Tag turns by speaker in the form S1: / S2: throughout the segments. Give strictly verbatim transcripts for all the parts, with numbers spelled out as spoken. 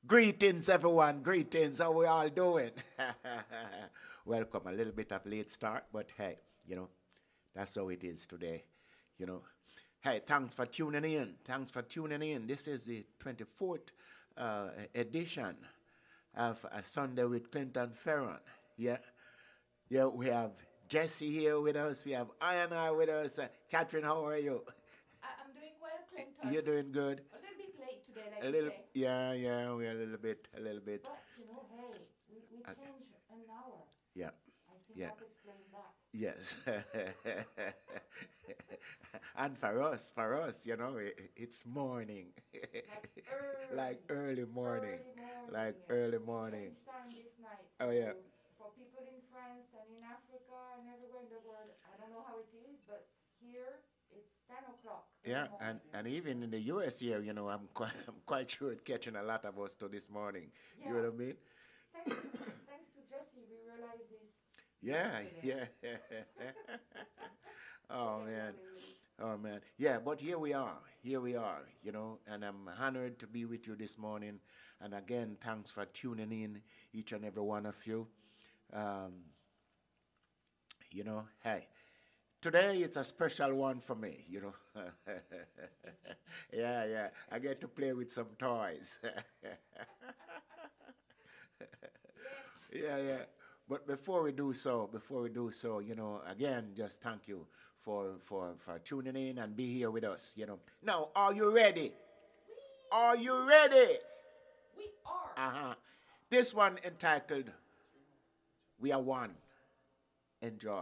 S1: Greetings, everyone. Greetings. How we all doing? Welcome. A little bit of late start, but hey, you know, that's how it is today. You know, hey, thanks for tuning in. Thanks for tuning in. This is the twenty-fourth uh, edition of a Sunday with Clinton Fearon. Yeah, yeah. We have Jesse here with us. We have I and I with us. Uh, Catherine, how are you?
S2: I- I'm doing well, Clinton.
S1: You're doing good.
S2: A little bit late today, like
S1: A
S2: you
S1: little,
S2: say.
S1: yeah, yeah. We're a little bit, a little bit.
S2: But, you know, hey, we, we
S1: Uh,
S2: change an hour.
S1: yeah,
S2: I think
S1: yeah.
S2: I'll explain that.
S1: Yes. And for us, for us, you know, it, it's morning.
S2: Like early.
S1: Like early morning.
S2: Early morning.
S1: Like
S2: yeah.
S1: early
S2: We
S1: morning.
S2: change time this night.
S1: Oh,
S2: So
S1: yeah.
S2: for people in France and in Africa and everywhere in the world, I don't know how it is, but here it's ten o'clock. in the
S1: Yeah,
S2: morning.
S1: and, and even in the U S here, you know, I'm quite, I'm quite sure it's catching a lot of us to this morning. You know
S2: Yeah.
S1: what I mean?
S2: Thanks to, thanks to Jesse, we realized this.
S1: Yeah,
S2: yesterday.
S1: yeah. Oh,
S2: Really,
S1: man.
S2: really.
S1: Oh, man. Yeah, but here we are. Here we are, you know, and I'm honored to be with you this morning. And again, thanks for tuning in, each and every one of you. Um, you know, hey, today is a special one for me, you know. Yeah, yeah. I get to play with some toys.
S2: Yes.
S1: Yeah, yeah. But before we do so, before we do so, you know, again, just thank you for for for tuning in and be here with us, you know. Now, are you ready? Are you ready?
S2: We are.
S1: Uh-huh. This one entitled We Are One. Enjoy.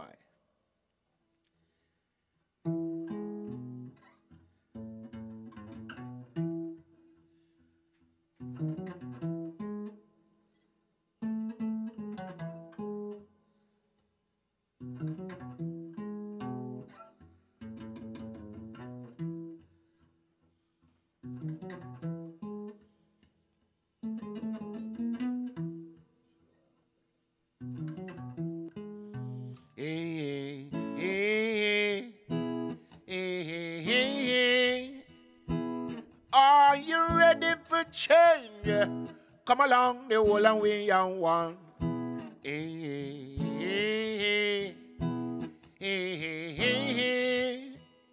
S1: Hey, hey, hey, hey, hey, hey. Are you ready for change? Come along the whole and we are one. Hey, hey, hey, hey, hey, hey.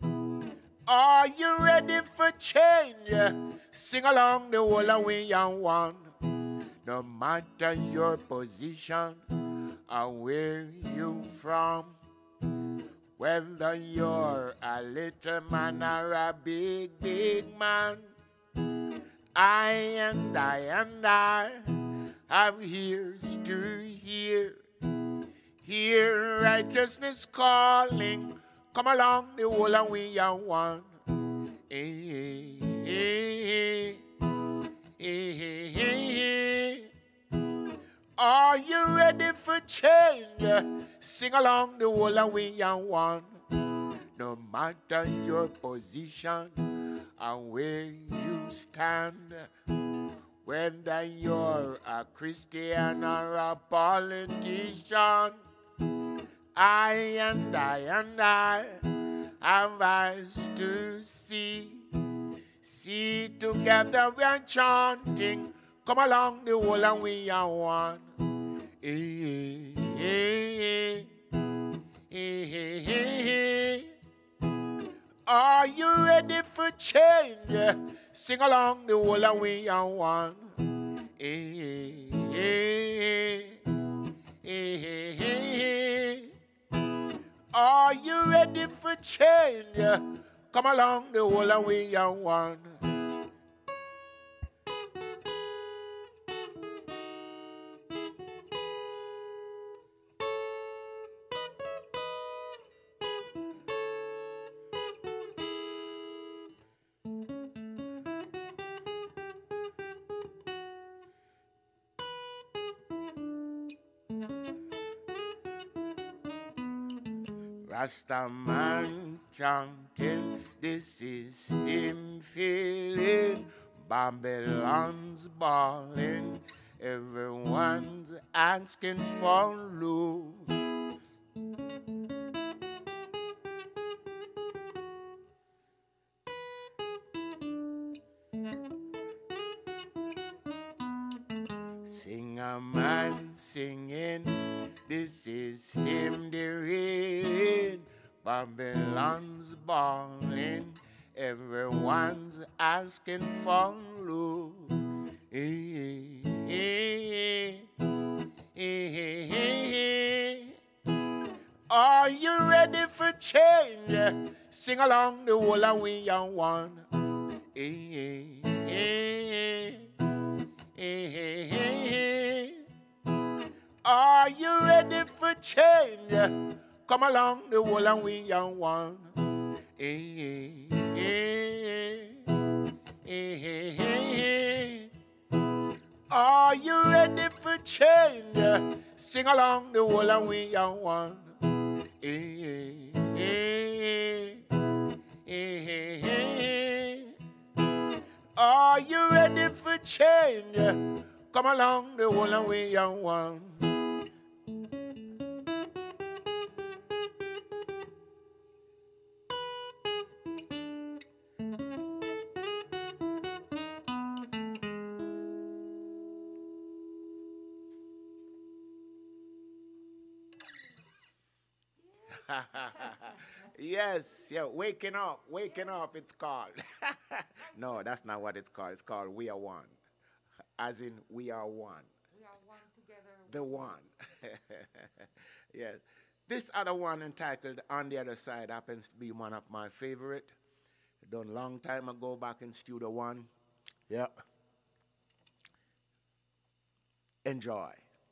S1: Are you ready for change? Sing along the whole and we are one. No matter your position or where you from, whether you're a little man or a big, big man, I and I and I have ears to hear. Hear righteousness calling. Come along the whole and we are one. Hey, hey, hey, hey, hey, hey. Are you ready for change? Sing along the whole and we are one. No matter your position or where you stand, whether you're a Christian or a politician, I and I and I have eyes to see. See together we are chanting. Come along the whole and we are one. Hey, hey, hey, hey, hey, hey. Are you ready for change? Sing along the whole and we are one. Hey, hey, hey, hey, hey, hey. Are you ready for change? Come along the whole and we are one. Rastaman chanting, the system failing, Babylon's balling, everyone's asking for loot. King a man singing, the system derailing, Babylon's balling, everyone's asking for love. Hey, hey, hey, hey, hey. Are you ready for change? Sing along the whole and we are one. Hey, hey, hey, hey, hey, hey. Are you ready for change? Come along the whole and we are one. Hey, hey, hey, hey, hey. Are you ready for change? Sing along the whole and we are one. Hey, hey, hey, hey, hey. Are you ready for change? Come along the whole and we are one. Yes, yeah, waking up, waking up, it's called. No, that's not what it's called. It's called We Are One. As in, we are one.
S2: We are one together.
S1: The one. Yes. This other one entitled On the Other Side happens to be one of my favorite. Done long time ago back in Studio One. Yeah. Enjoy.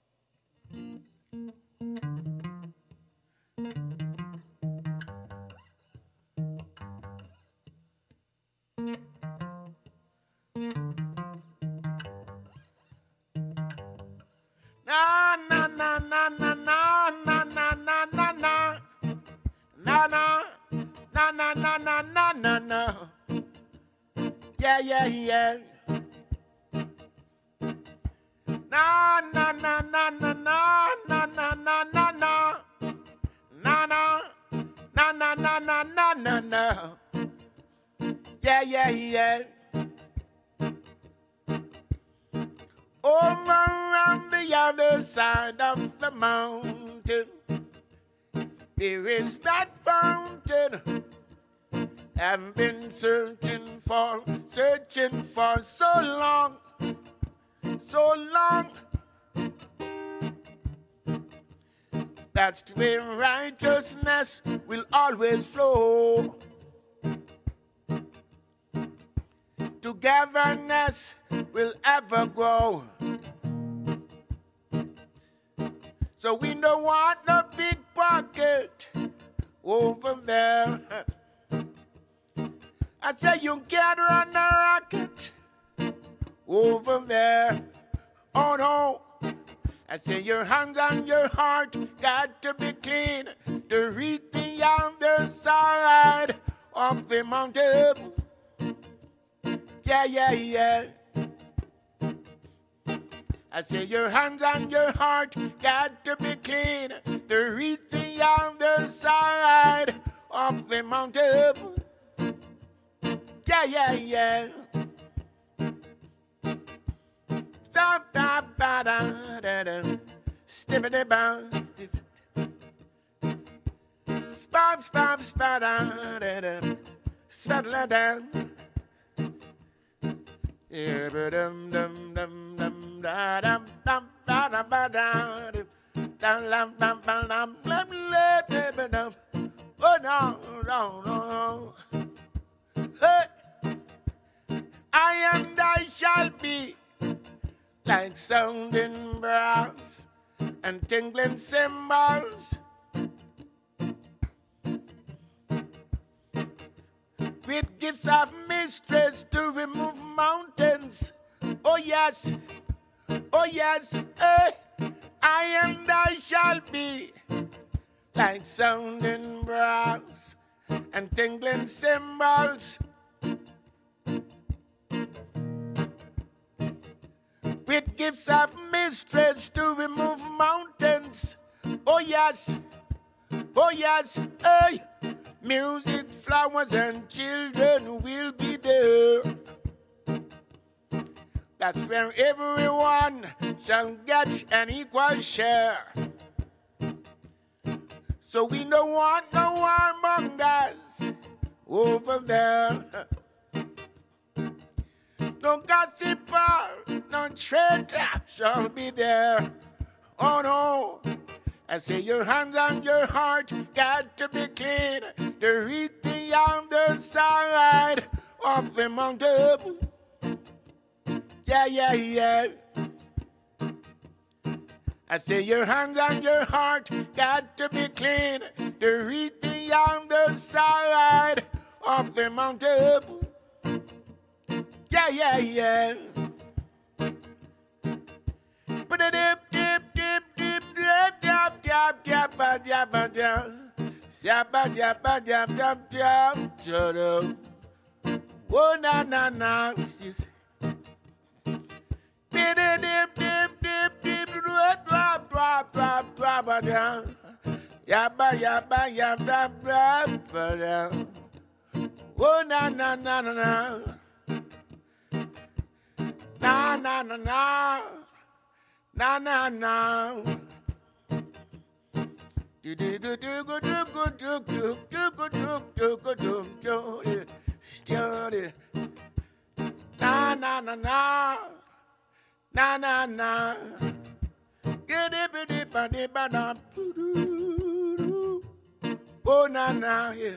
S1: Na na na na na na na na na na na na na na na na na na na na. Yeah yeah yeah. Na na na na na na na na na na na na na na na na na na na na. Yeah yeah yeah. Over on the other side of the mountain, there is that fountain I've been searching for, searching for so long, so long. That's where righteousness will always flow. Togetherness will ever grow. So we don't want no big pocket over there. I say you can't run a rocket over there. Oh no. I say your hands and your heart got to be clean to reach the other side of the mountain. Yeah, yeah, yeah. I say your hands and your heart got to be clean to reach the other side of the mountain. Yeah, yeah, yeah. Stop, stop, ba da da da. Stippity bounce, spop, spop, spa da da da. Spatula down. Yeah, ba dum dum dum dum da dum dum da da ba da dum dum dum dum dum dum dum dum. Oh no, no, no, no. Hey, I and I shall be like sounding brass and tingling cymbals, with gifts of mistress to remove mountains. Oh yes, oh yes, eh. I and I shall be like sounding brass and tingling cymbals, with gifts of mistress to remove mountains. Oh yes, oh yes, eh. Music, flowers, and children will be there. That's where everyone shall get an equal share. So we don't want no warmongers over there. No gossiper, no traitor shall be there. Oh no. I say your hands and your heart got to be clean to reach the other side of the mountain. Yeah, yeah, yeah. I say your hands and your heart got to be clean to reach the other side of the mountain. Yeah, yeah, yeah. Put it dip, dip, dip, dip, dip, dip, dip, dip, dip, dip, dip. Shabba, dabba, dab, dab, dab, dab. Oh, na, na, na. Dip, dip, dip, dip, dip, drop, drop, drop, drop, drop, down. Yabba, yabba, yabba, yabba, down. Oh, na, na, na, na, na. Na, na, na, na. Na, na, na. Do do do do go do go do do do go do do go do do do. Na, na, na, na. Na na na, get it, it, it, it, it, oh na na, yeah.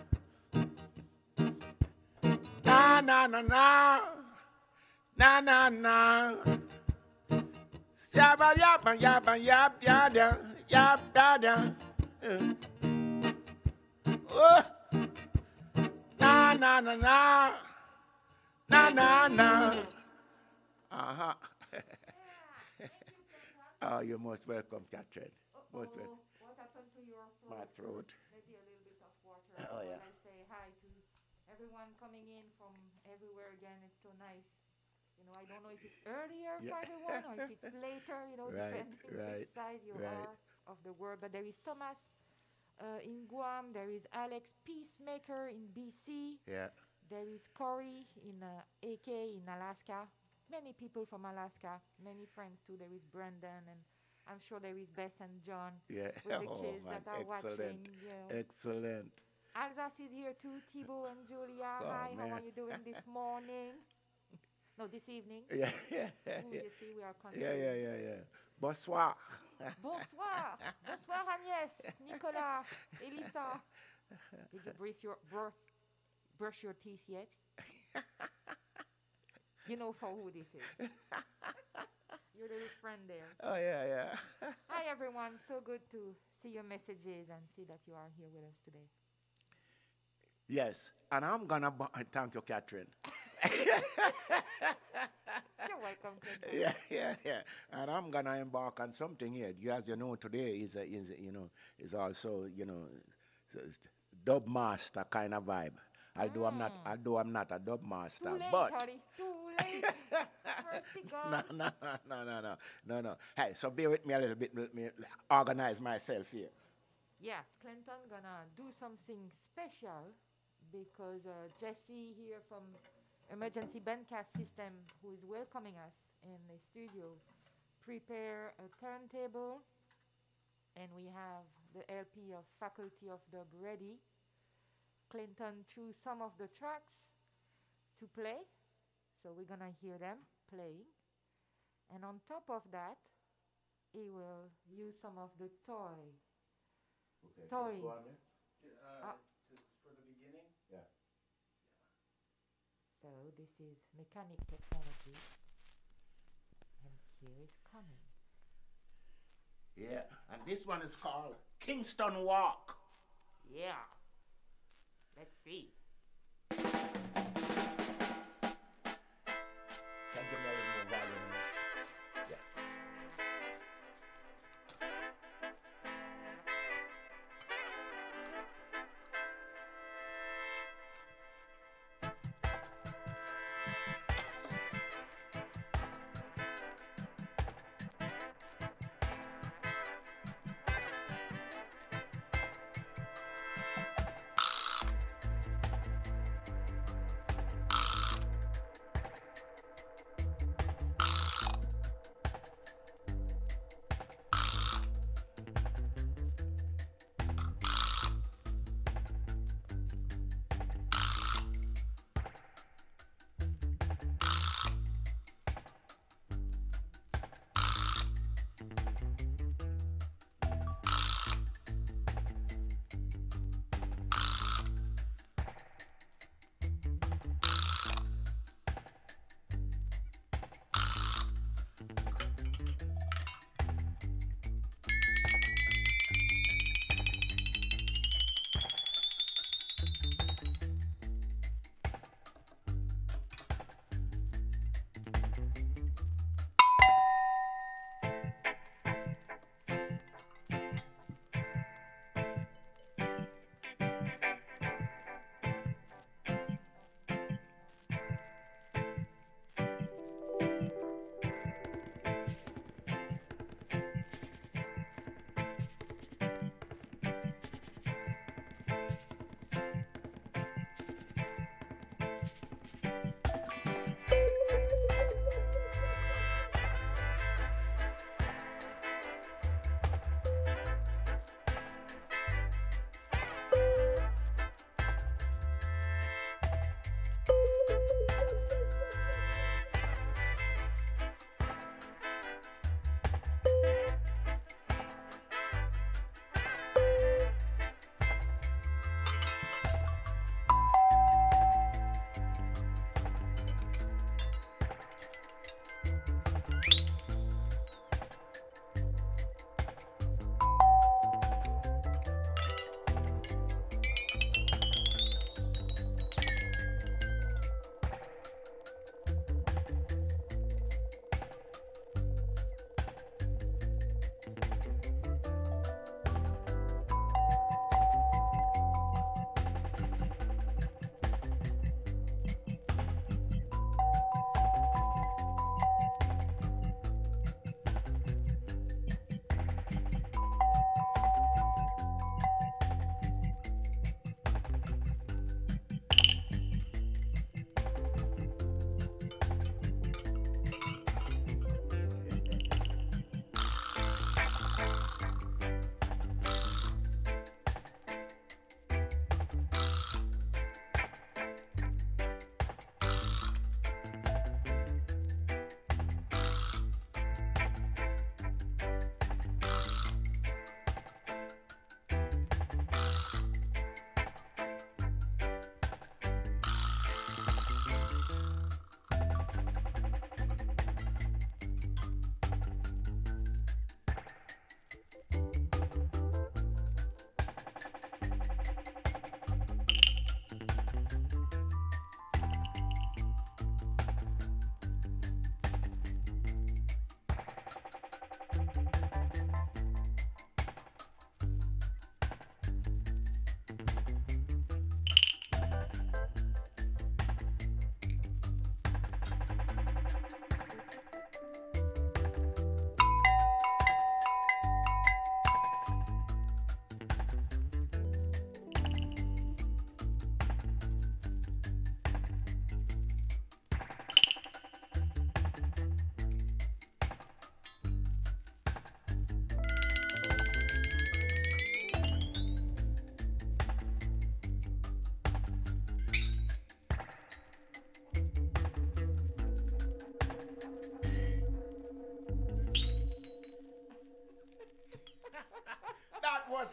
S1: Na na na na, na na na. Yabba yabba yabba yabba yabba yabba yabba. Oh, na na na na, na na na. Uh huh. Oh, you're most welcome, Catherine.
S2: Uh-oh.
S1: Most welcome.
S2: What happened to your throat?
S1: My throat.
S2: Maybe a little bit of water.
S1: Oh, yeah.
S2: I say hi to everyone coming in from everywhere again. It's so nice. You know, I don't know if it's earlier
S1: Yeah.
S2: for everyone or if it's later, you know,
S1: Right,
S2: depending
S1: right,
S2: which side you
S1: right.
S2: are of the world. But there is Thomas uh, in Guam. There is Alex Peacemaker in B C.
S1: Yeah.
S2: There is Corey in uh, A K in Alaska. Many people from Alaska, many friends too. There is Brendan, and I'm sure there is Bess and John
S1: Yeah.
S2: with the
S1: Oh,
S2: kids
S1: man.
S2: that are
S1: Excellent.
S2: watching. You know.
S1: Excellent.
S2: Alsace is here too. Thibaut and Julia.
S1: Oh,
S2: Hi, how
S1: man.
S2: are you doing this morning? No, this evening.
S1: Yeah. Yeah.
S2: Ooh,
S1: Yeah.
S2: you see, we are
S1: Yeah.
S2: confused.
S1: Yeah. Yeah. Yeah. Bonsoir.
S2: Bonsoir. Bonsoir, Agnès, Nicolas, Elisa. Did you brush your, brush, brush your teeth yet? You know for who this is. Your little friend there.
S1: Oh, yeah. Yeah.
S2: Hi, everyone. So good to see your messages and see that you are here with us today.
S1: Yes. And I'm going to thank you, Catherine.
S2: You're welcome, Clinton.
S1: Yeah, yeah, yeah. And I'm gonna embark on something here. You, as you know, today is a, is a, you know is also you know dub master kind of vibe. Although I'm not, although I'm not a dub master,
S2: Too late,
S1: but
S2: honey. Too late. Mercy God.
S1: no, no, no, no, no, no, no. Hey, so bear with me a little bit. Let me organize myself here.
S2: Yes, Clinton gonna do something special because uh, Jesse here from Emergency Bandcast System, who is welcoming us in the studio, prepare a turntable, and we have the L P of Faculty of Dub ready. Clinton chose some of the tracks to play, so we're gonna hear them playing. And on top of that, he will use some of the toy
S1: Okay,
S2: toys.
S1: this one, uh,
S2: Ah.
S1: to, for the beginning. Yeah.
S2: So this is mechanic technology, and here is coming.
S1: Yeah, and this one is called Kingston Walk.
S2: Yeah. Let's see.
S1: Can you give me a little more volume? Yeah.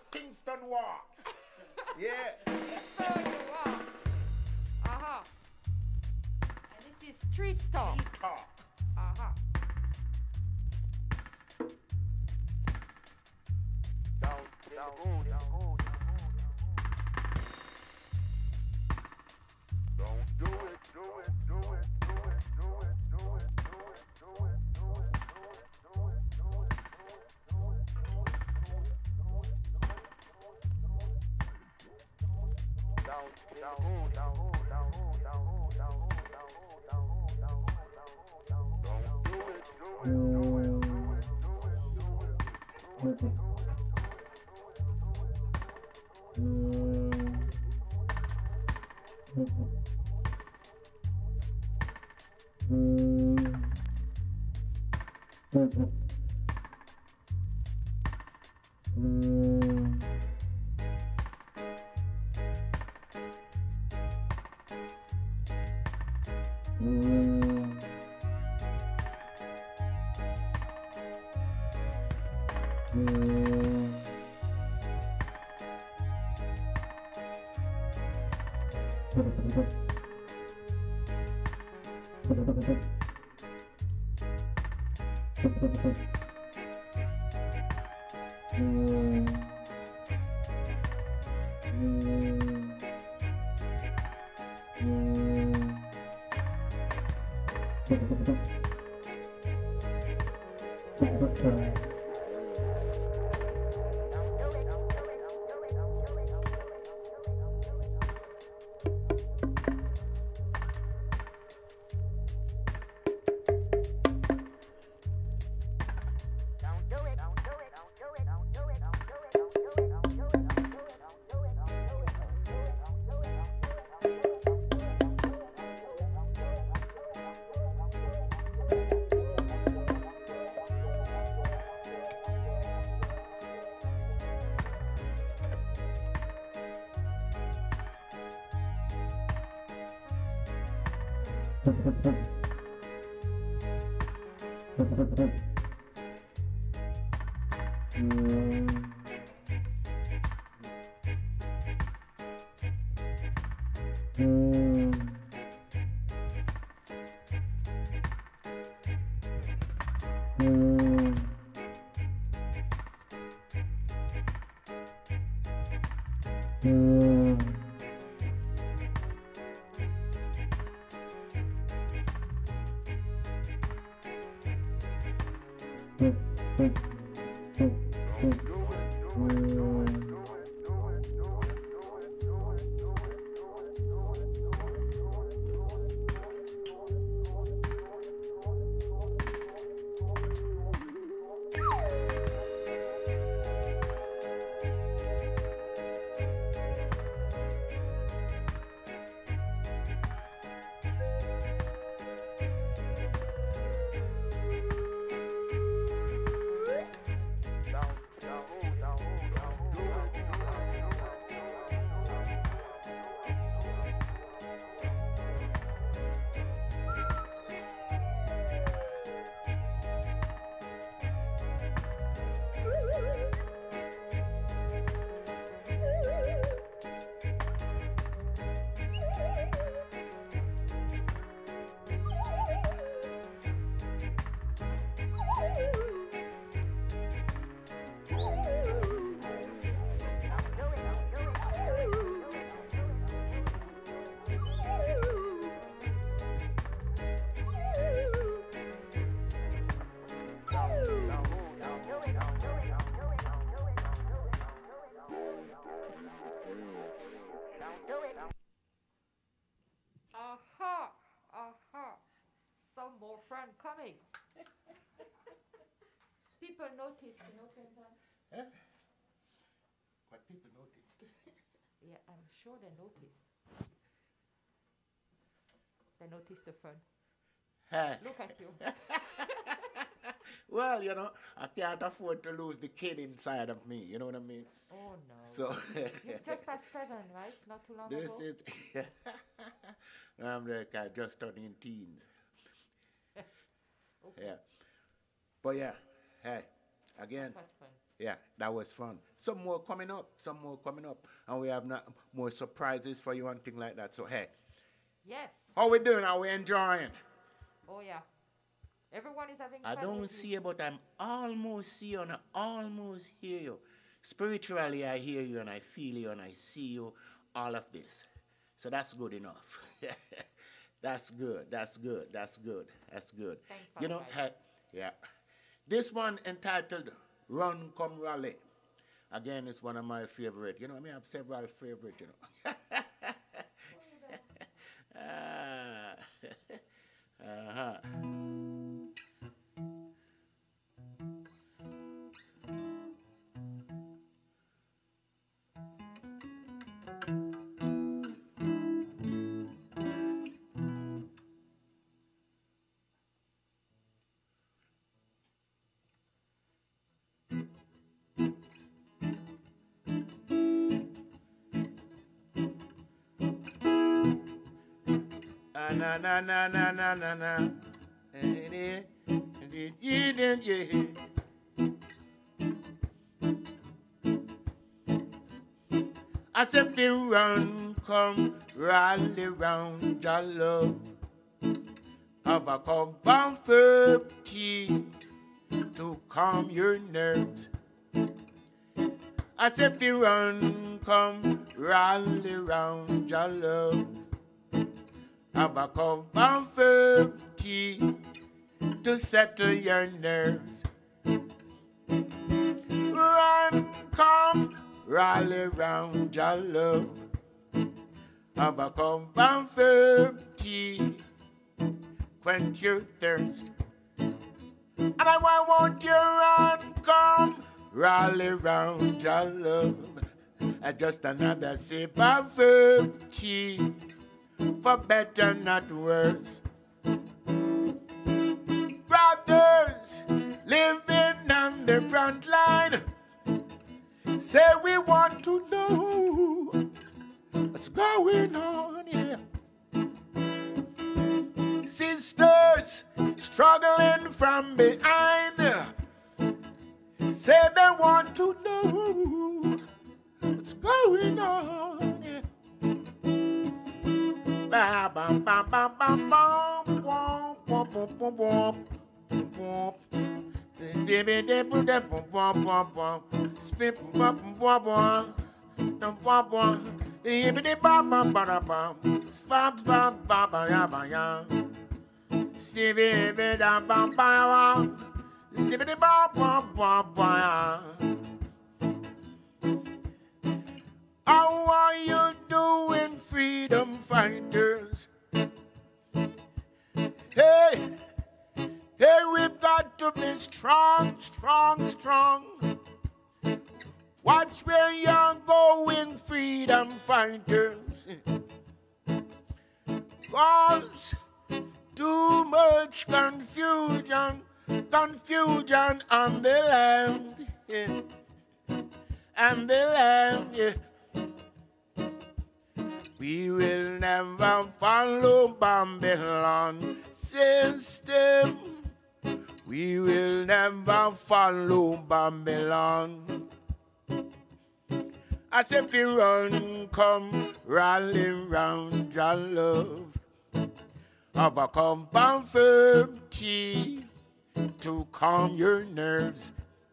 S1: Kingston Walk. Yeah.
S2: So you are. Uh-huh. And this is Street Talk.
S1: Street Talk.
S2: Uh-huh.
S3: Down, down, down, down. Don't do it, do it, do it, do it, do it, do it, do it, do it, do it, do it, do it, do it, down, down, down, down, down, down, down, down, down, down. Don't do it, do it, do it, do it, do it, do it, do it.
S2: Aha! Aha! Some more friend coming. People noticed, you know, Clinton?
S1: Huh? What people noticed?
S2: Yeah, I'm sure they noticed. They noticed the fun.
S1: Hey.
S2: Look at you.
S1: Well, you know, I can't afford to lose the kid inside of me. You know what I mean?
S2: Oh no.
S1: So
S2: You just passed seven, right? Not too long
S1: this
S2: ago.
S1: is. I'm like uh, just turning teens.
S2: Okay.
S1: Yeah. But yeah, hey, Again.
S2: That was fun.
S1: Yeah, that was fun. Some more coming up. Some more coming up. And we have not more surprises for you and things like that. So, hey.
S2: Yes.
S1: How we doing? Are we enjoying?
S2: Oh, yeah. Everyone is having
S1: I
S2: fun.
S1: don't
S2: with
S1: see
S2: you.
S1: you, but I'm almost see you and I almost hear you. Spiritually, I hear you and I feel you and I see you. All of this. So that's good enough. That's good. That's good. That's good. That's good.
S2: Thanks,
S1: You know,
S2: Papa.
S1: hey, yeah. This one entitled Run Come Rally. Again, it's one of my favorite. You know, I mean, I have several favorite, you know. Ah. Uh-huh. Ah, na na na na na na na. Eh, eh, eh, eh, eh, eh. As if you run, come rally round your love. Have a cup of herb tea to calm your nerves. As if you run, come rally round your love. Have a cup of herb tea to settle your nerves. Run, come, rally round your love. Have a cup of herb tea, quench your thirst. And I want you run, come, rally round your love. And just another sip of herb tea, for better, not worse. Brothers living on the front line, say we want to know what's going on here. Sisters struggling from behind, say they want to know what's going on here. Ba bam bam bam bam bam bam bam bam bam bam. Spin bam bam bam. Spin bam bam bam. Bam bam bam. Ibidi bam bam bam bam. Spam bam bam bam bam. Sibidi bam bam bam. Sibidi bam bam bam bam. How are you doing, freedom fighters? Hey, hey, we've got to be strong, strong, strong. Watch where you're going, freedom fighters. Cause too much confusion, confusion on the land, yeah. And the land, yeah. We will never follow Babylon system. We will never follow Babylon. As if you run, come rally round your love. Have a cup of herb tea to calm your nerves.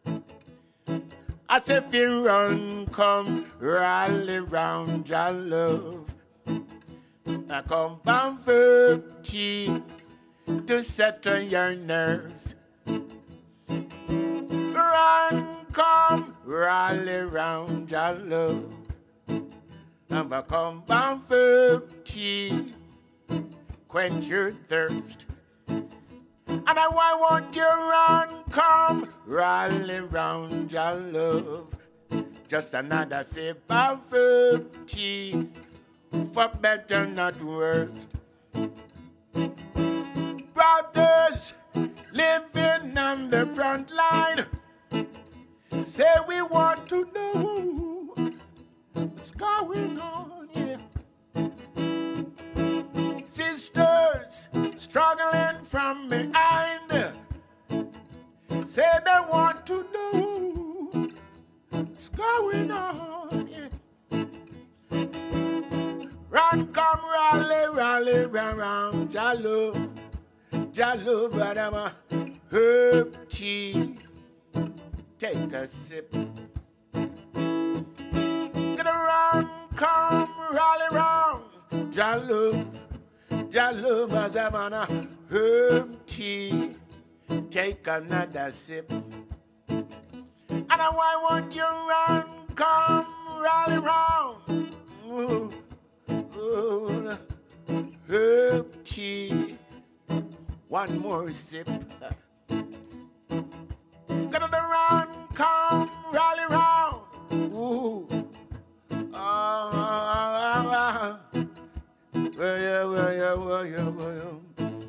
S1: As if you run, come rally round your love. A cup of herb tea to settle your nerves. Run, come, rally round your love. Have a cup of herb tea, quench your thirst. And I want you run, come, rally round your love. Just another sip of herb tea, for better, not worse. Brothers living on the front line, say we want to know what's going on here. Sisters struggling from behind, say they want to know around, Jalo, Jalo, Badama, herb tea. Take a sip. Get around, come, rally round, Jalo, Jalo, Badama, herb tea. Take another sip. And I want you run, come, rally round. Ooh, ooh, herb tea. One more sip. Gonna run, come, rally round. Ooh, ah, ah, ah. Well, yeah, well, yeah, well, yeah, well.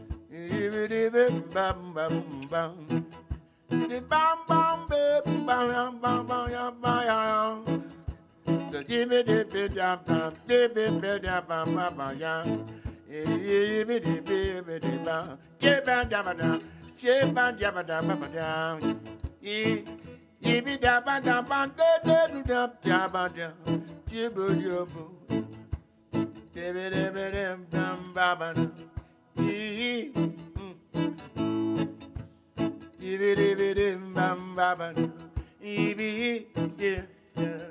S1: Bam, bam, bam. Bam, bam, bam, bam, bam, bam, bam. So give me the bit, bam, bam, the bit, bam, bam, bam, bam. Give me the bit, bit, bam. Give me the bam, give me the bam, bam, bam. Give me the bam, bam, bam, the bit, bam, bam, bam. Give me the bam, give me the bit, bam, bam, bam. Ibidi bam bam, ibidi yeah yeah.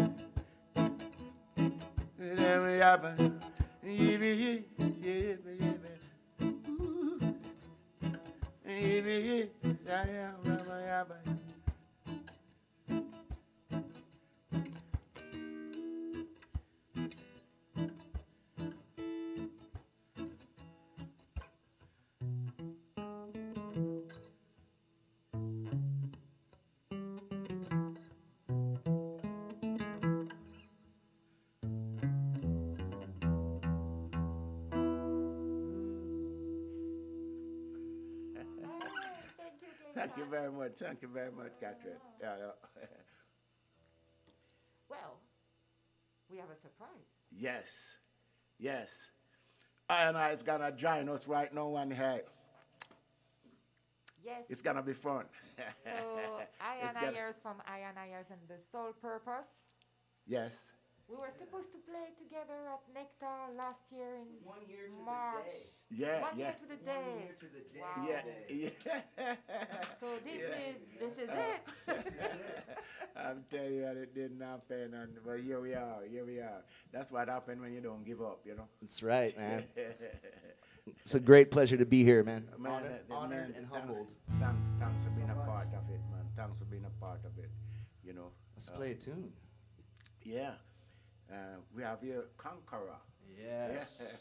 S1: Ibidi yeah yeah. Ibidi yeah yeah yeah. Thank you very much. Thank you very much, Catherine. Yeah, yeah.
S2: Well, we have a surprise.
S1: Yes, yes. I and I is gonna join us right now on here.
S2: Yes.
S1: It's gonna be fun.
S2: So I and I years from I and I years and the Soul Purpose.
S1: Yes.
S2: We were supposed to play together at Nectar last year in
S4: One year to
S2: March.
S4: the day.
S1: Yeah,
S2: One
S1: yeah.
S2: year to the day.
S4: One year to the day.
S2: Wow.
S1: Yeah,
S4: Today.
S1: yeah.
S2: So this
S1: Yeah.
S2: is this is
S1: Uh,
S2: it.
S1: I'm telling you that it didn't happen, and but here we are, here we are. That's what happened when you don't give up, you know.
S4: That's right, man. It's a great pleasure to be here, man.
S1: Man,
S4: honored
S1: that- that
S4: honored
S1: man,
S4: and
S1: thanks-
S4: humbled.
S1: Thanks, thanks for being
S4: So
S1: a
S4: much.
S1: part of it, man. Thanks for being a part of it, you know.
S4: Let's
S1: Uh,
S4: play a tune.
S1: Yeah. Uh, we have here Conqueror.
S4: Yes.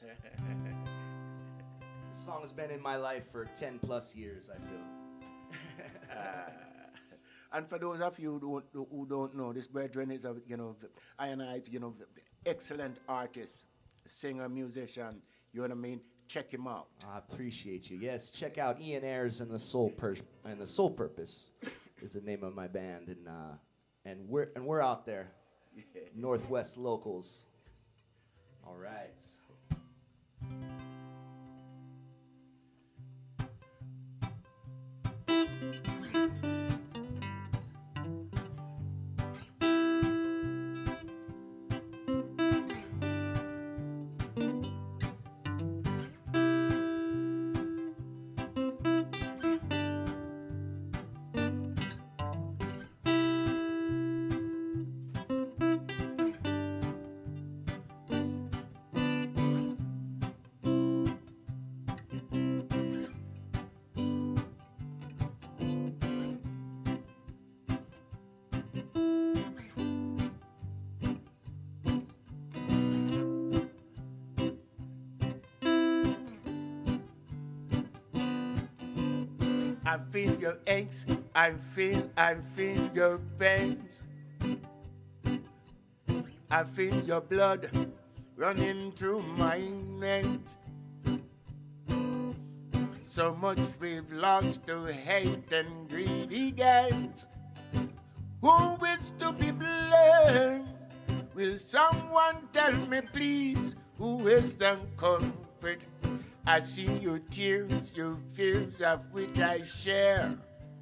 S4: This song has been in my life for ten plus years, I feel.
S1: Uh, and for those of you who don't, who don't know, this brethren is a, you know, I and I, you know, excellent artist, singer, musician, you know what I mean? Check him out.
S4: I appreciate you. Yes, check out Ian Ayres and the Soul Pur- and the Soul Purpose is the name of my band, and uh, and we're and we're out there, Northwest locals. All right.
S1: I feel your aches, I feel, I feel your pains. I feel your blood running through my veins. So much we've lost to hate and greedy games. Who is to be blamed? Will someone tell me please who is the culprit? I see your tears, your fears of which I share.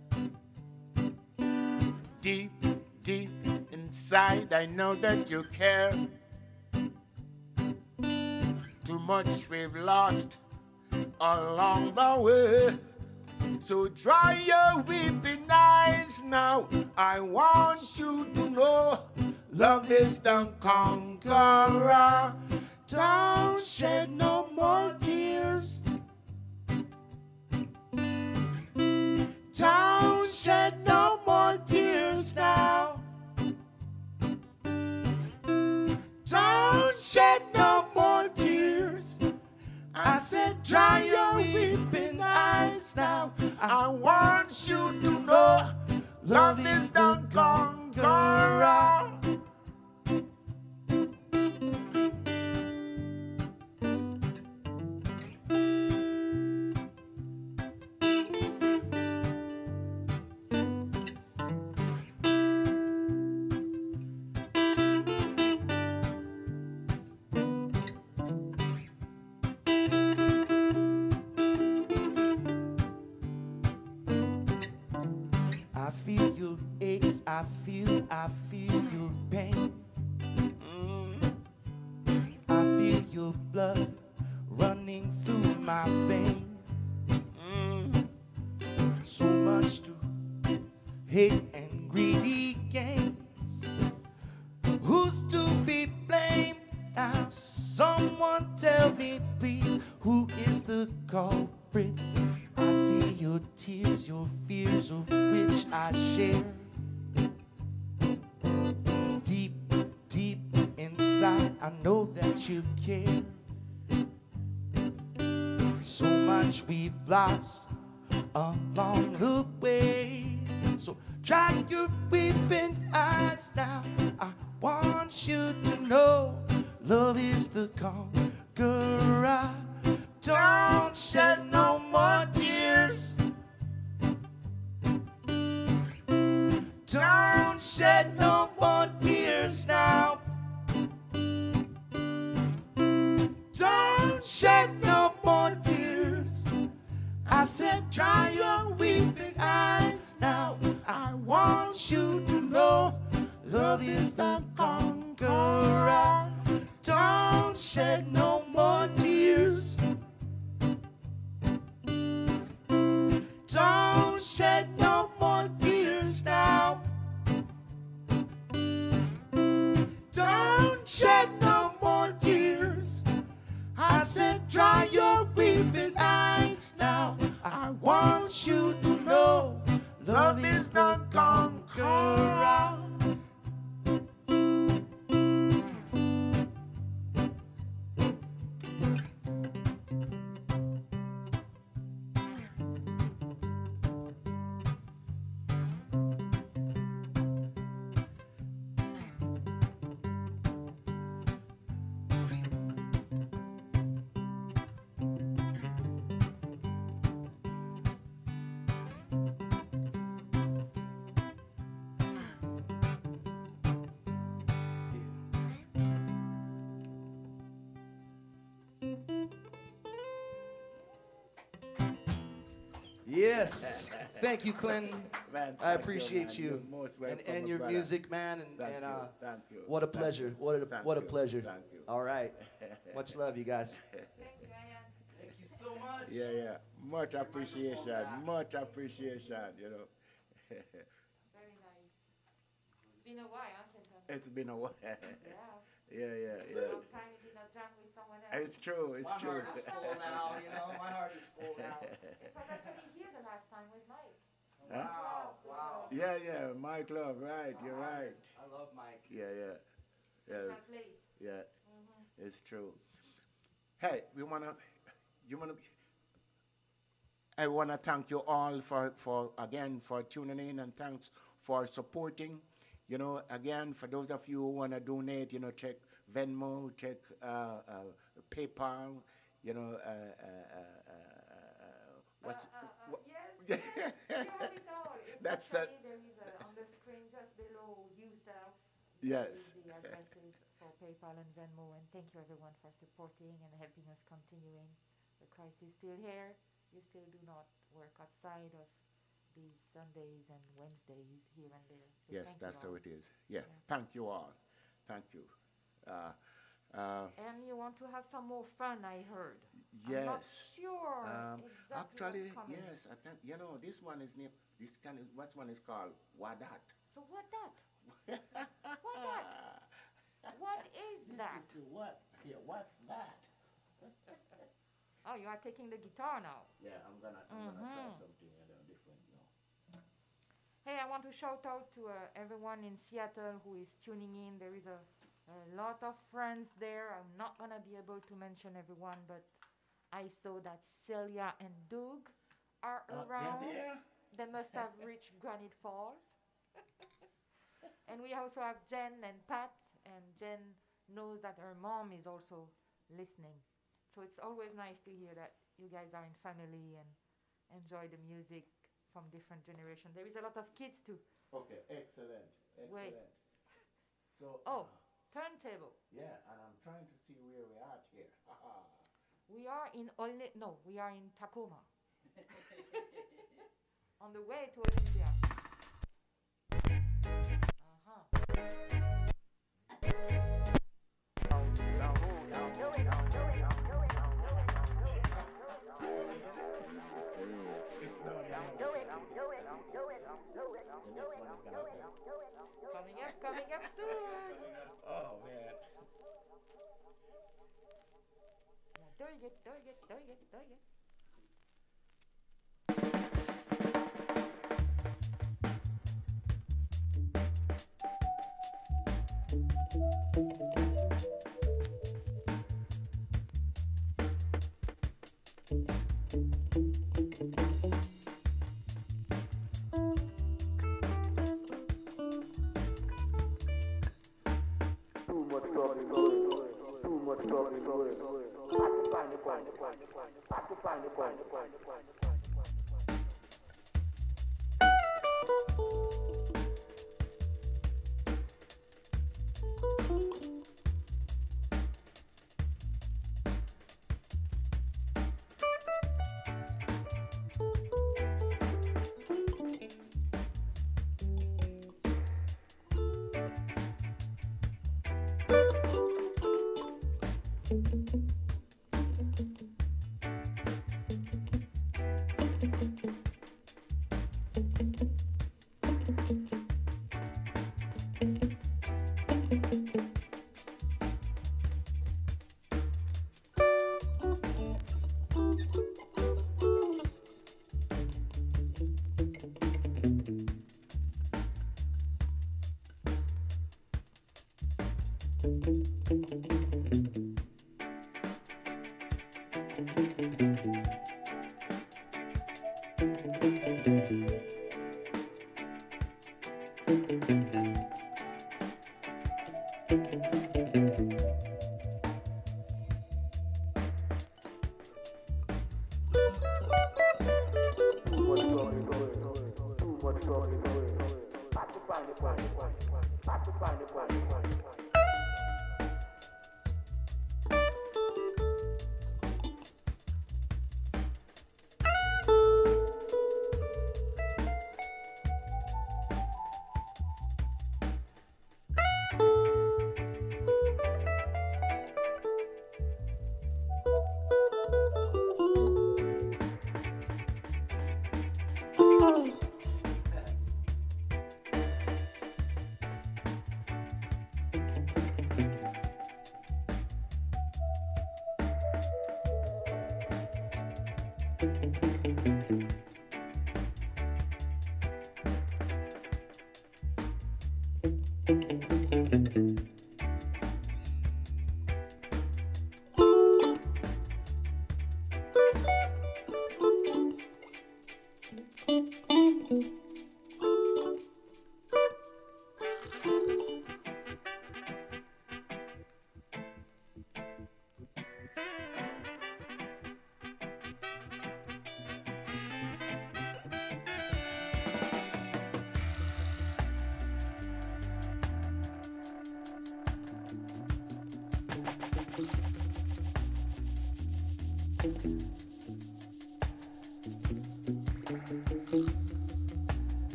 S1: Deep, deep inside I know that you care. Too much we've lost along the way. So dry your weeping eyes now. I want you to know love is the conqueror. Don't shed no more tears. Don't shed no more tears now. Don't shed no more tears. I said dry your weeping eyes now. I want you to know love is the conqueror.
S4: I feel your aches, I feel, I feel your pain. Mm. I feel your blood running through my veins. Mm. So much to hate and greedy gains. Who's to be blamed? Now someone tell me please, who is the culprit? I see your tears, your fears of which I share. Deep, deep inside, I know that you care. So much we've lost along the way. So dry your weeping eyes now. I want you to know love is the conqueror. Don't shed no more tears. Don't shed no more tears now. Don't shed no more tears. I said dry your weeping eyes now. I want you to know love is the conqueror. Don't shed no more tears. Don't shed no more tears now. Don't shed no more tears. I said dry your weeping eyes now. I want you to know love is the conqueror. Yes. Thank you, Clinton.
S1: Man,
S4: I
S1: thank
S4: appreciate
S1: you,
S4: you,
S1: man. You're most
S4: and,
S1: welcome,
S4: and
S1: my
S4: your
S1: brother.
S4: music, man. And,
S1: Thank
S4: and
S1: you,
S4: uh,
S1: thank you.
S4: what a
S1: Thank
S4: pleasure.
S1: you.
S4: What a
S1: Thank
S4: what a
S1: you.
S4: pleasure.
S1: Thank you.
S4: All right. Much love, you guys.
S2: Thank you, Ian.
S4: Thank you so much.
S1: Yeah, yeah. Much appreciation. Much appreciation, you know.
S2: Very nice. It's been a while, huh, Clinton?
S1: It's been a while.
S2: Yeah.
S1: Yeah, yeah,
S2: A
S1: yeah.
S2: long time you did not jam with someone else.
S1: It's true, it's
S4: My
S1: true.
S4: heart is full now, you know. My heart is full now.
S2: It was actually here the last time with Mike.
S1: Huh?
S4: Wow, wow.
S1: Yeah, yeah, Mike Love, right, you're right.
S4: I love Mike.
S1: Yeah, yeah.
S2: Special
S1: Yes,
S2: place.
S1: yeah,
S2: Mm-hmm.
S1: it's true. Hey, we wanna, you wanna, I wanna thank you all for, for, again, for tuning in, and thanks for supporting. You know, again, for those of you who wanna donate, you know, check Venmo, check uh, uh, PayPal, you know, uh, uh, uh, uh, what's,
S2: Uh, uh, uh,
S1: what-
S2: yes, yes, you have it all. It's
S1: That's
S2: actually,
S1: that-
S2: there is a, on the screen just below yourself.
S1: Yes.
S2: The addresses for PayPal and Venmo, and thank you everyone for supporting and helping us continuing. The crisis is still here. You still do not work outside of these Sundays and Wednesdays here and there. So
S1: Yes,
S2: thank
S1: that's
S2: you
S1: how
S2: all.
S1: it is. Yeah,
S2: Yeah.
S1: thank you all. Thank you. Uh, Uh,
S2: And you want to have some more fun, I heard.
S1: yes.
S2: I'm not sure
S1: Um,
S2: exactly
S1: actually,
S2: what's coming.
S1: yes. I think you know this one is named. This kind of what one is called Wadat.
S2: So what that? What that? What is
S1: This
S2: that?
S1: is the what? Yeah, what's that?
S2: Oh, you are taking the guitar now.
S1: Yeah, I'm gonna, I'm gonna try something you know, different now.
S2: Hey, I want to shout out to uh, everyone in Seattle who is tuning in. There is a, a lot of friends there. I'm not gonna be able to mention everyone, but I saw that Celia and Doug are
S1: Uh,
S2: around.
S1: they're there?
S2: They must have reached Granite Falls. And we also have Jen and Pat, and Jen knows that her mom is also listening. So it's always nice to hear that you guys are in family and enjoy the music from different generations. There is a lot of kids too.
S1: Okay, excellent, excellent.
S2: Wait.
S1: So,
S2: Oh,
S1: uh,
S2: turntable.
S1: yeah, and I'm trying to see where we're at here.
S2: We are in Olne. No, we are in Tacoma. On the way to Olympia. Uh-huh.
S1: It's done. The next one is gonna be.
S2: Coming up, coming up soon.
S1: Oh man.
S2: Yeah, doing it, doing it, doing it, doing it.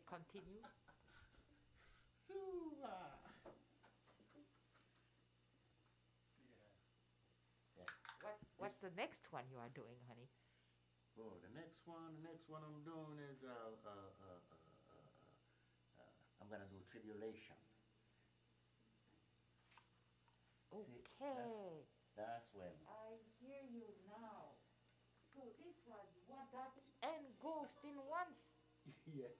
S2: continue.
S1: Ooh, ah.
S2: What, what's the next one you are doing, honey?
S1: Oh, the next one, the next one I'm doing is uh, uh, uh, uh, uh, uh, I'm gonna do Tribulation.
S2: Okay.
S1: See, that's, that's when.
S2: I hear you now. So this was what that and Ghost in once.
S1: Yes.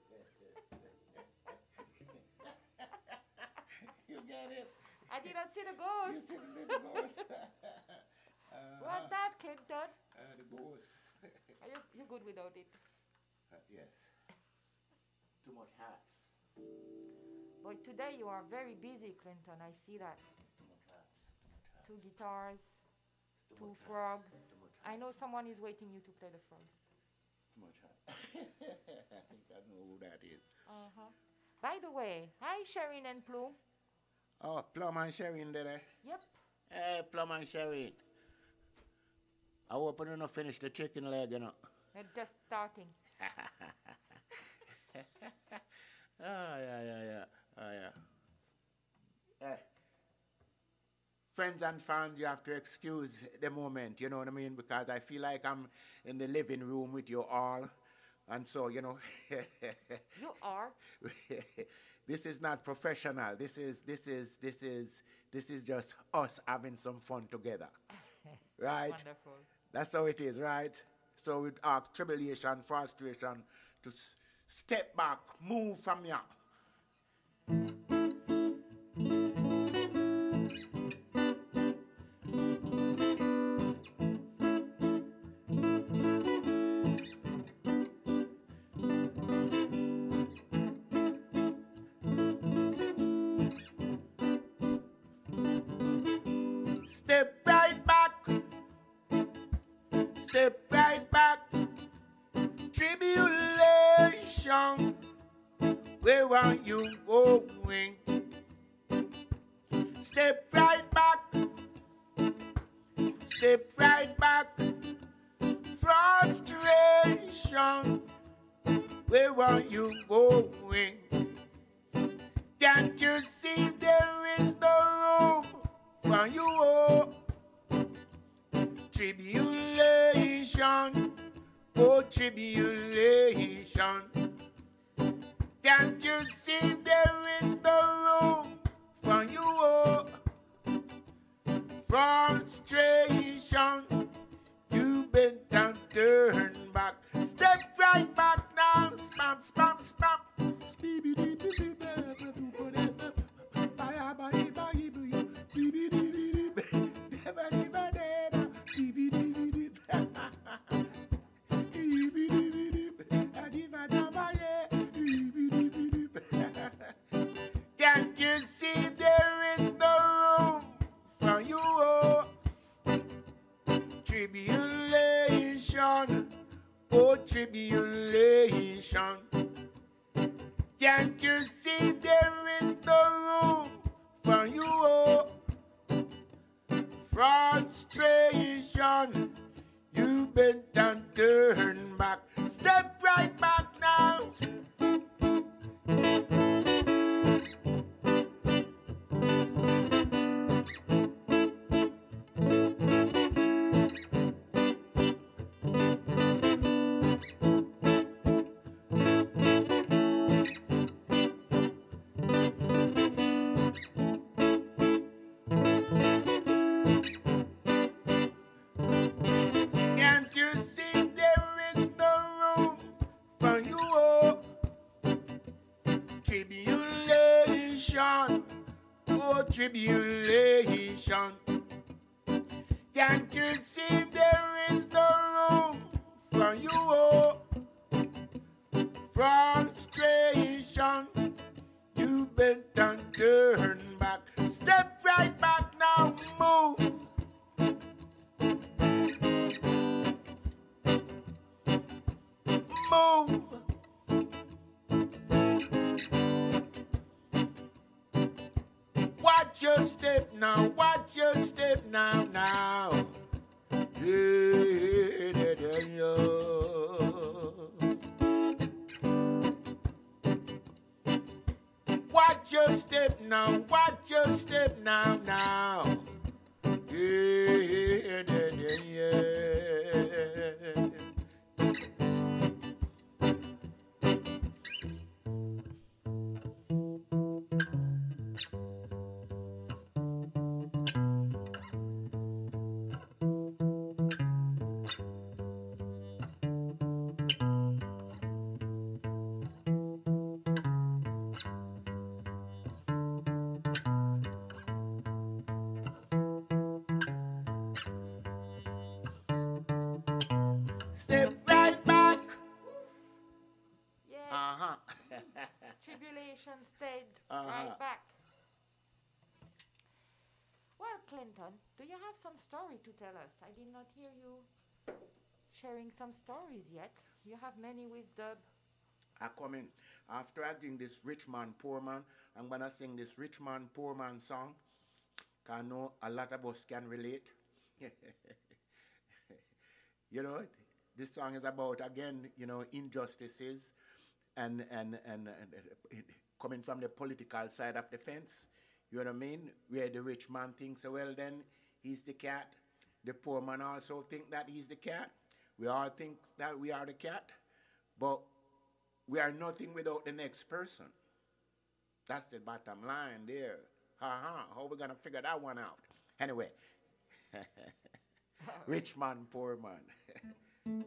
S1: You get it?
S2: I didn't see the
S1: You
S2: ghost.
S1: see the little ghost? uh,
S2: What that, Clinton?
S1: Uh, the ghost.
S2: Are you you good without it?
S1: Uh, yes. Too much hats.
S2: But today you are very busy, Clinton. I see that.
S1: It's too much hats. Too much hats.
S2: Two guitars,
S1: It's too
S2: two
S1: much hats.
S2: frogs.
S1: It's too much
S2: I know
S1: hats.
S2: someone is waiting you to play the frogs.
S1: Too much hats. I think I know who that is.
S2: Uh-huh. By the way, hi Sharon and Plume.
S1: Oh, Plum and Sherry there.
S2: Yep.
S1: Hey, Plum and Sherry. I hope you don't finish the chicken leg, you know.
S2: They're just starting.
S1: Oh, yeah, yeah, yeah. Oh, yeah. Eh. Friends and fans, you have to excuse the moment, you know what I mean? Because I feel like I'm in the living room with you all. And so, you know,
S2: You are.
S1: this is not professional. This is, this is, this is, this is just us having some fun together. Right?
S2: Wonderful.
S1: That's how it is, right? So we ask tribulation, frustration to s- step back, move from here. Step right back. Step right back. Tribulation. Where are you going? Step right back. Step right back. Frustration. Where are you going? Can't you see there is no room for you? Oh. Tribulation, oh tribulation. Can't you see there is no room for you? Oh. Frustration, you bent and turn back. Step right back now, spam, spam, spam. Can't you see there is no room for you? Oh. Tribulation, oh tribulation. Can't you see there is no room for you? Oh. Frustration, you bent and turn back. Step right back now. Can't you see there is no room for you? Oh. Tribulation, oh tribulation. Can't you see there is no room for you? Oh. Frustration, you bent and turn back. Step right back now, move. Move. Watch your step now, watch your step now, now. Yeah, yeah, yeah, yeah. your step now, watch your step now, now. Yeah, yeah, yeah, yeah. Step right back.
S2: Yes.
S1: Uh-huh.
S2: Tribulation stayed
S1: Uh-huh.
S2: right back. Well, Clinton, do you have some story to tell us? I did not hear you sharing some stories yet. You have many with dub.
S1: I come in. After I sing this rich man, poor man, I'm going to sing this rich man, poor man song. Because I know a lot of us can relate. You know, this song is about, again, you know, injustices and, and, and, and, and coming from the political side of the fence. You know what I mean? Where the rich man thinks, well, then he's the cat. The poor man also think that he's the cat. We all think that we are the cat. But we are nothing without the next person. That's the bottom line there. Ha-ha. How are we going to figure that one out? Anyway. Rich man, poor man.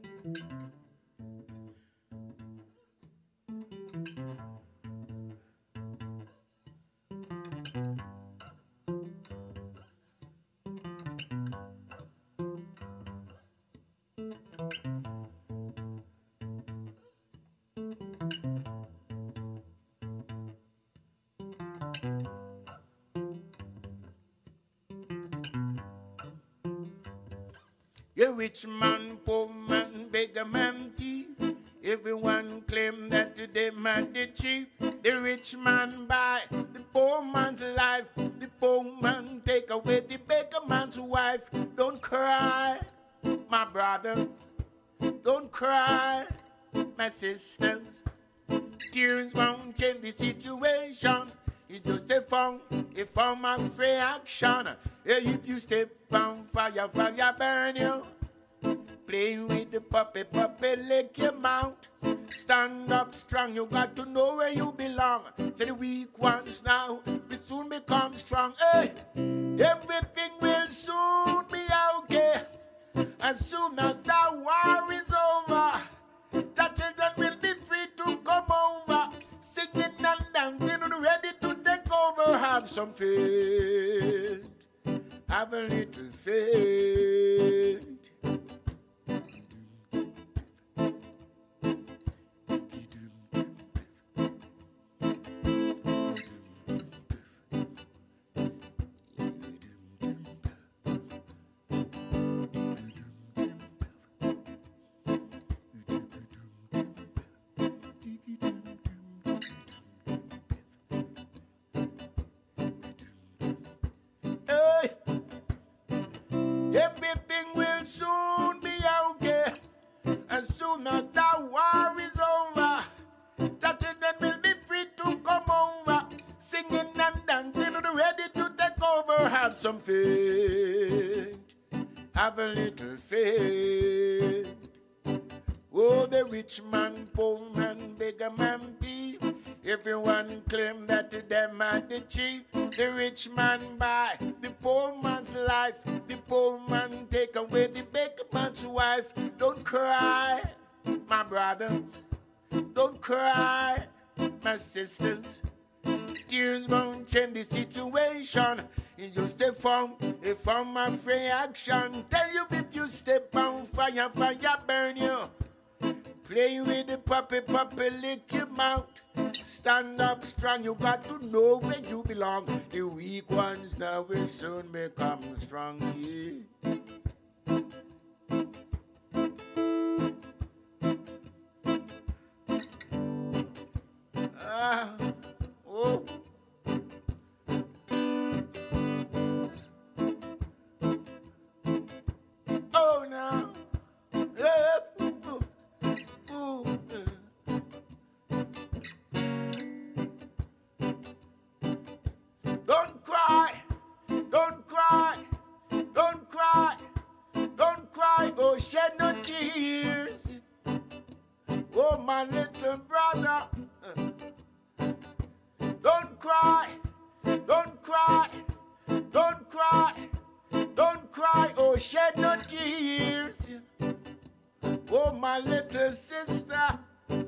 S1: You rich man, poor man, beggar man, thief. Everyone claim that they man the chief. The rich man buy the poor man's life. The poor man take away the beggar man's wife. Don't cry, my brother. Don't cry, my sisters. Tears won't change the situation. It's just a form, a form of reaction. If you step on fire, fire burn you. Playing with the puppy, puppy lick your mouth. Stand up strong, you got to know where you belong. Say the weak ones now, we soon become strong. Hey, everything will soon be okay. As soon as the war is over, the children will be free to come over. Singing and dancing, ready to take over. Have some faith, have a little faith. Everything will soon be okay. As soon as the war is over, the children will be free to come over. Singing and dancing, ready to take over. Have some faith, have a little faith. Oh, the rich man, poor man, beggar man, thief. Everyone claim that them are the chief. The rich man buy the poor man's life. The poor man take away the beggar man's wife. Don't cry, my brother. Don't cry, my sisters. Tears won't change the situation. It's just a form, a form of reaction. Tell you if you step on fire, fire burn you. Play with the puppy, puppy lick your mouth. Stand up strong, you got to know where you belong. The weak ones now will soon become strong. Yeah. Ah, oh. Oh, now. Yeah. Ooh. Ooh. Yeah. shed no tears. Oh, my little sister.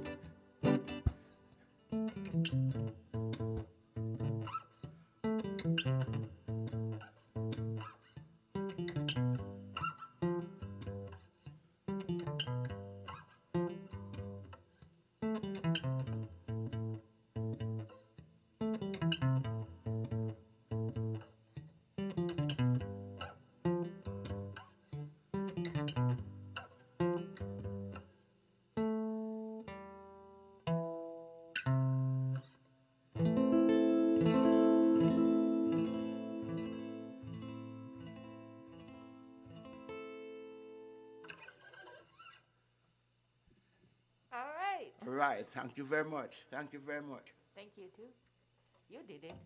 S2: All right.
S1: All right, thank you very much. Thank you very much.
S2: Thank you too. You did it.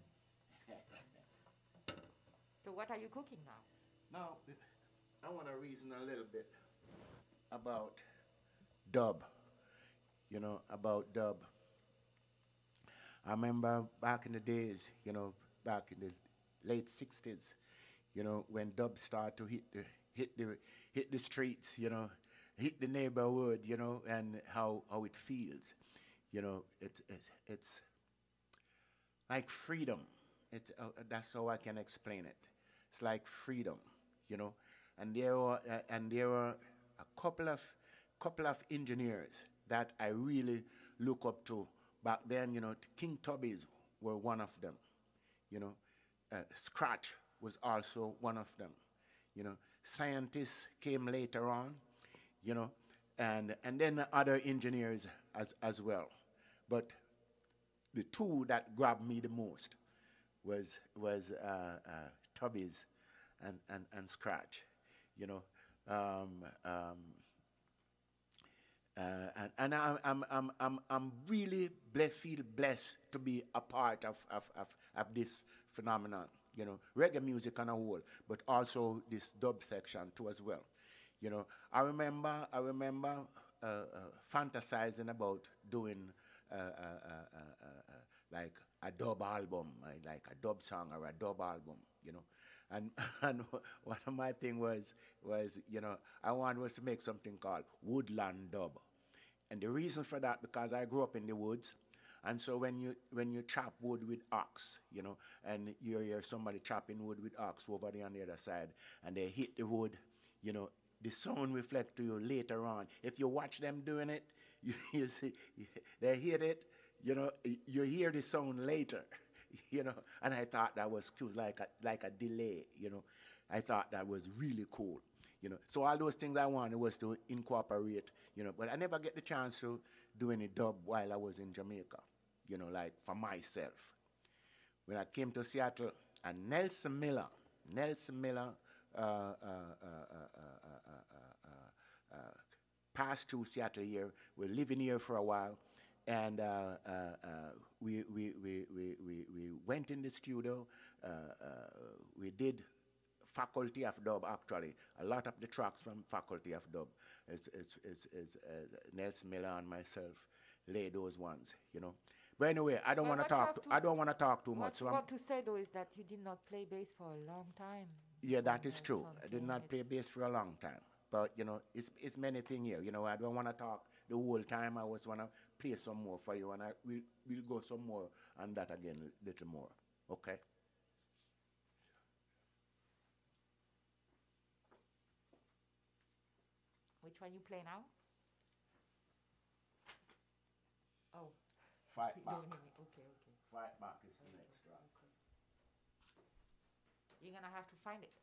S2: So what are you cooking now?
S1: Now, I want to reason a little bit about dub. You know, about dub. I remember back in the days, you know, back in the late sixties, you know, when dub started to hit the hit the hit the streets, you know, hit the neighborhood, you know, and how how it feels, you know, it's it's it's like freedom. It's uh, that's how I can explain it. It's like freedom, you know, and there were uh, and there were a couple of couple of engineers that I really look up to back then. You know, King Tubbies were one of them. You know, uh, Scratch was also one of them. You know, scientists came later on. You know, and and then other engineers as as well. But the two that grabbed me the most was was uh, uh, Tubbies and, and and Scratch. You know, um, um, uh, and and I'm I'm I'm I'm I'm really ble- feel blessed to be a part of of of, of this phenomenon. You know, reggae music on a whole, but also this dub section too as well. You know, I remember I remember uh, uh, fantasizing about doing uh, uh, uh, uh, uh, like a dub album, uh, like a dub song or a dub album. You know, and and one of my thing was was you know I wanted was to make something called woodland dub, and the reason for that because I grew up in the woods. And so when you when you chop wood with ox, you know, and you hear somebody chopping wood with ox over there on the other side, and they hit the wood, you know, the sound reflect to you later on. If you watch them doing it, you, you see they hit it, you know, you hear the sound later, you know. And I thought that was cool, like a like a delay, you know. I thought that was really cool, you know. So all those things I wanted was to incorporate, you know, but I never get the chance to do any dub while I was in Jamaica. You know, like for myself. When I came to Seattle, and Nelson Miller, Nelson Miller uh, uh, uh, uh, uh, uh, passed through Seattle here. We're living here for a while, and uh, uh, uh, we, we, we, we, we, we went in the studio. Uh, uh, we did Faculty of Dub, actually. A lot of the tracks from Faculty of Dub is, is, is, is uh, Nelson Miller and myself lay those ones, you know. But anyway, I don't
S2: Well,
S1: want to talk. I don't want to talk too
S2: what
S1: much. So
S2: you
S1: I'm,
S2: want to say though is that you did not play bass for a long time.
S1: yeah, that
S2: When
S1: is
S2: your
S1: true.
S2: son
S1: I did
S2: came,
S1: not play
S2: it's-
S1: bass for a long time. But you know, it's it's many things here. You know, I don't want to talk the whole time. I was want to play some more for you, and I will we'll go some more on that again a little more. Okay.
S2: Which one you play now? Oh,
S1: Fight
S2: you
S1: back.
S2: don't hear me. Okay, okay.
S1: Fight back is the next track.
S2: You're gonna have to find it.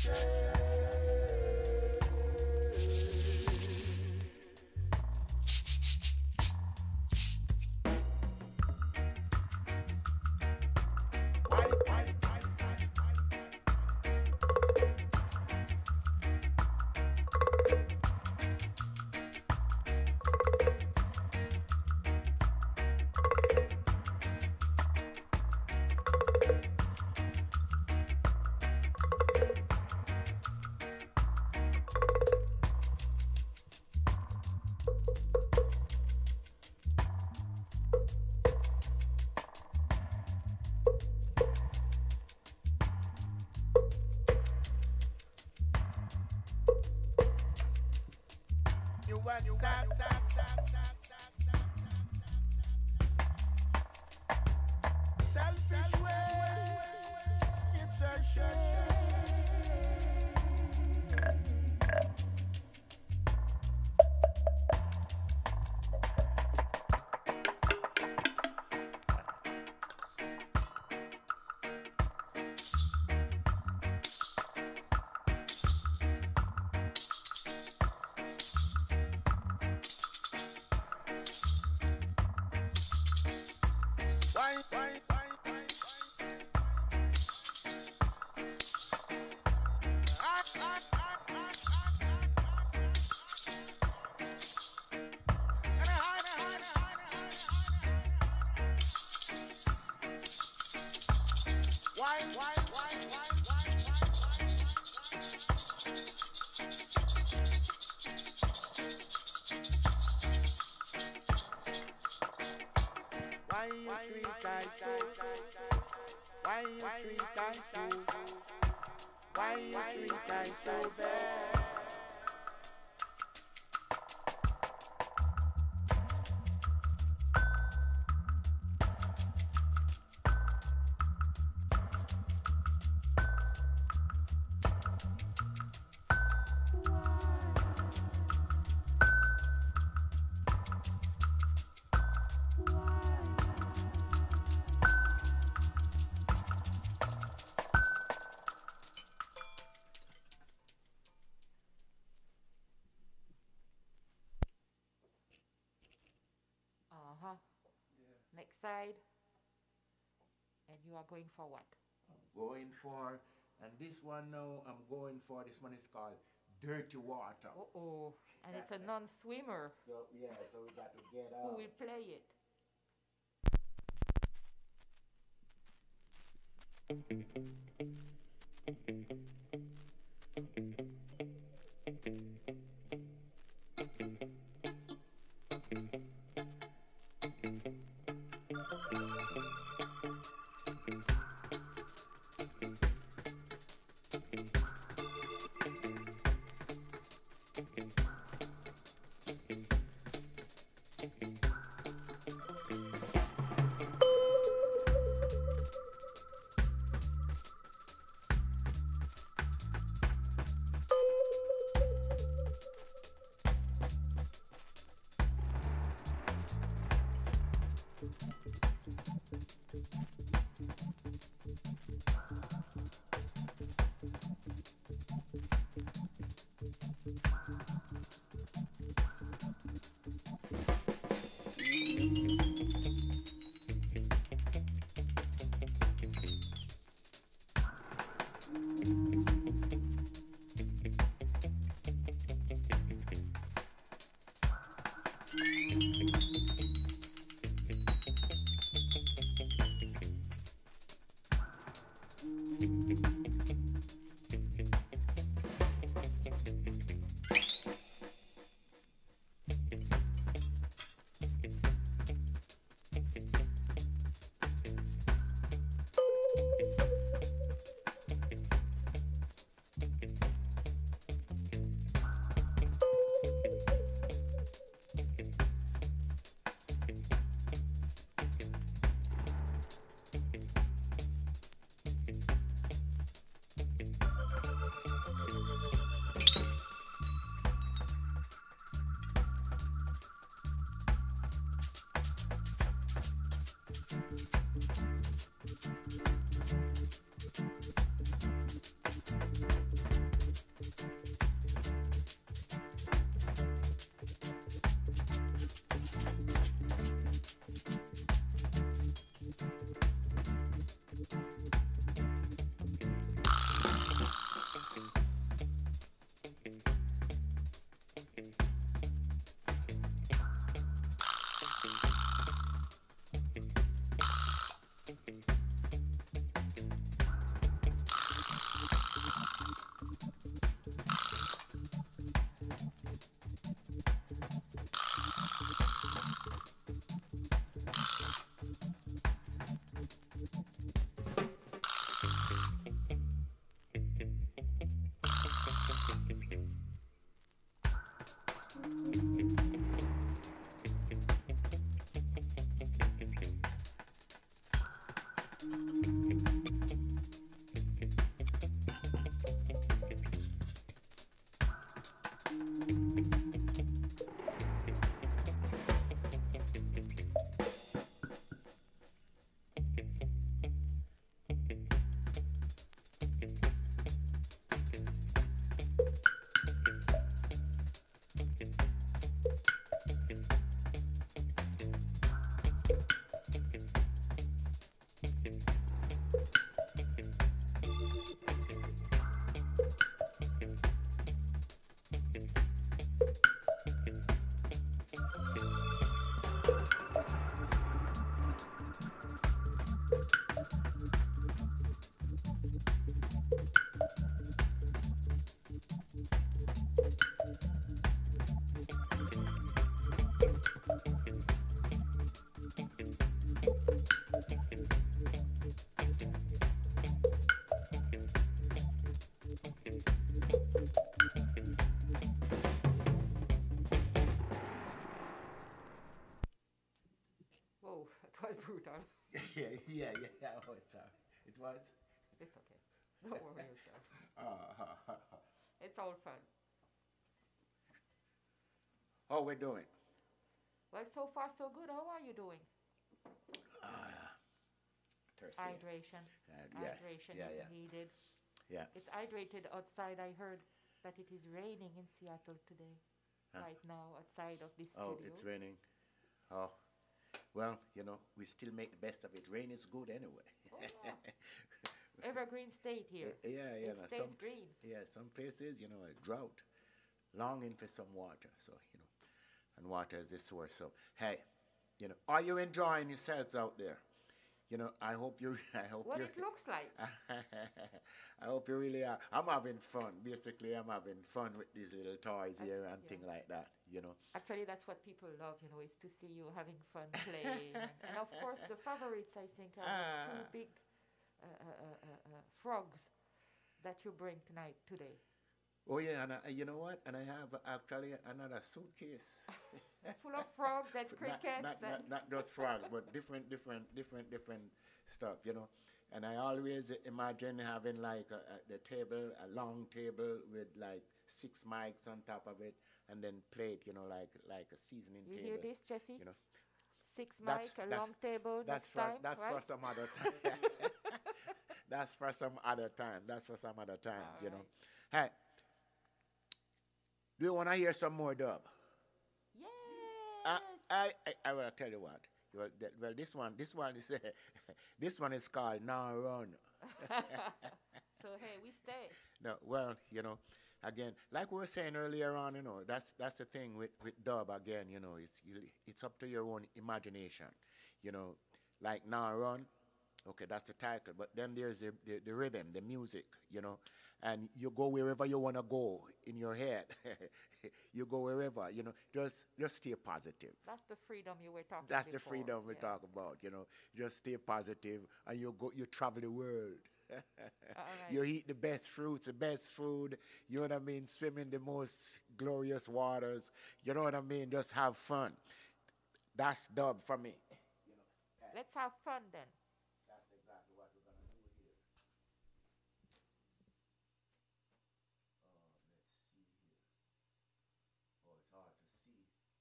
S2: Uh-huh. Next side. And you are going for what?
S1: I'm going for, and this one now, I'm going for, this one is called Dirty Water.
S2: Uh-oh. And it's a non-swimmer.
S1: So, yeah, so we got to get
S2: Who
S1: out.
S2: will play it? Whoa, it was brutal.
S1: yeah, yeah, yeah. Oh, it's, uh, it was.
S2: It's okay. Don't worry yourself.
S1: Uh,
S2: It's all fun.
S1: how we doing?
S2: Well, so far so good. How are you doing?
S1: Uh, thirsty.
S2: Hydration.
S1: Uh, yeah,
S2: Hydration
S1: yeah,
S2: is
S1: yeah.
S2: needed.
S1: Yeah.
S2: It's hydrated outside. I heard that it is raining in Seattle today.
S1: Huh?
S2: Right now, outside of this
S1: Oh,
S2: studio.
S1: it's raining. Oh, well, you know, we still make the best of it. Rain is good anyway.
S2: Oh, yeah. Evergreen state here.
S1: Yeah, yeah, yeah.
S2: It
S1: no,
S2: stays
S1: some,
S2: green.
S1: Yeah, some places, you know, a drought, longing for some water. So, you know, and water is the source. So, hey, you know, are you enjoying yourselves out there? You know, I hope you. I hope
S2: What
S1: you.
S2: it looks like.
S1: I hope you really are. I'm having fun. Basically, I'm having fun with these little toys
S2: I
S1: here
S2: think,
S1: and
S2: yeah.
S1: things like that. You know.
S2: Actually, that's what people love, you know, is to see you having fun playing. and, and of course, the favorites, I think, are the two
S1: Ah.
S2: big uh, uh, uh, uh, uh, frogs that you bring tonight, today.
S1: Oh yeah, and I, you know what? And I have actually another suitcase.
S2: Full of frogs and
S1: F-
S2: crickets.
S1: Not, not,
S2: and
S1: not, not just frogs, but different, different, different, different stuff, you know. And I always imagine having like a, a, the table, a long table with like six mics on top of it, and then plate, you know, like like a seasoning
S2: you
S1: table.
S2: hear this, Jesse?
S1: You know,
S2: Six
S1: That's-
S2: mic, a
S1: that's-
S2: long table
S1: that's
S2: next
S1: for
S2: time,
S1: that's
S2: right?
S1: for some other time. That's for some other time. That's for some other times, you know. Hey, do you want to hear some more dub?
S2: Yes!
S1: I, I, I, I will tell you what. Well, th- well this one, this one is, this one is called Now Run.
S2: So, hey, we stay.
S1: No, well, you know, again, like we were saying earlier on, you know, that's that's the thing with, with dub. Again, you know, it's you, it's up to your own imagination. You know, like Now Run. Okay, that's the title. But then there's the, the, the rhythm, the music. You know, and you go wherever you wanna go in your head. You go wherever. You know, just just stay positive.
S2: That's the freedom you were talking
S1: That's the
S2: before.
S1: freedom we
S2: Yeah.
S1: talk about, you know. Just stay positive and you go you travel the world.
S2: All right.
S1: You eat the best fruits, the best food, you know what I mean, swim in the most glorious waters, you know what I mean, just have fun. That's dub for me.
S2: Let's have fun then.
S1: That's exactly what we're gonna do here. Oh, let's see here. Oh, it's hard to see.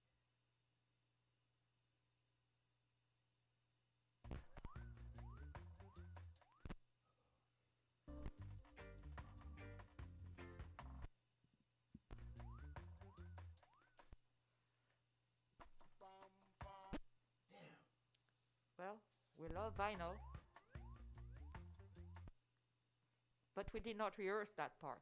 S2: Well, we love vinyl. But we did not rehearse that part.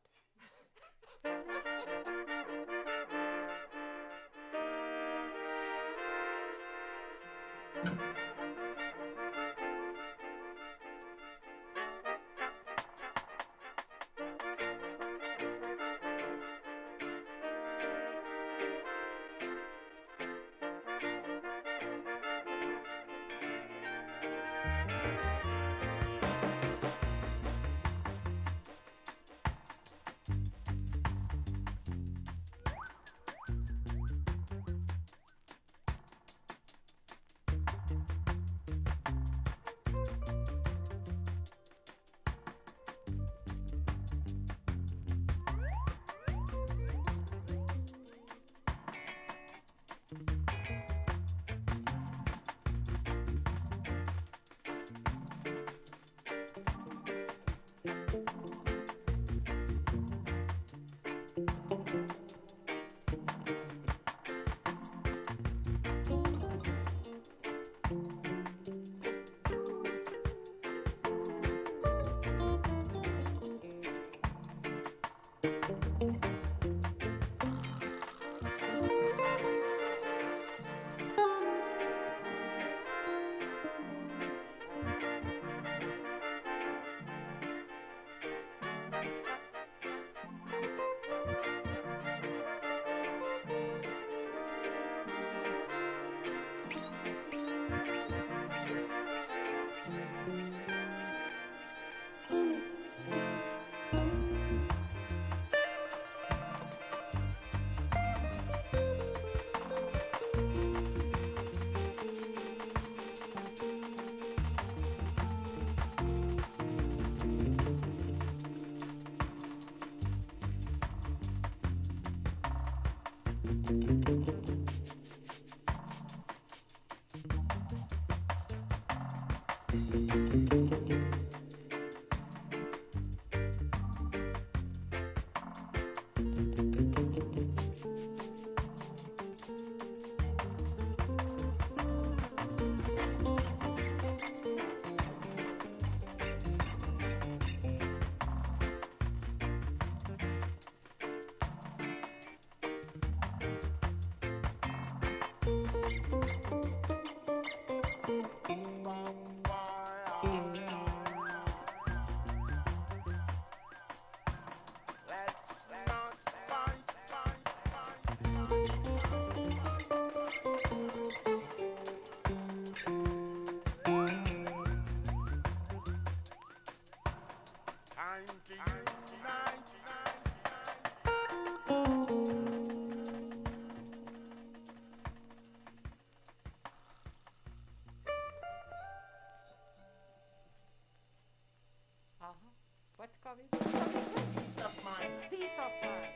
S2: Uh-huh. What's coming? What's coming?
S1: Peace of mind.
S2: Peace of mind.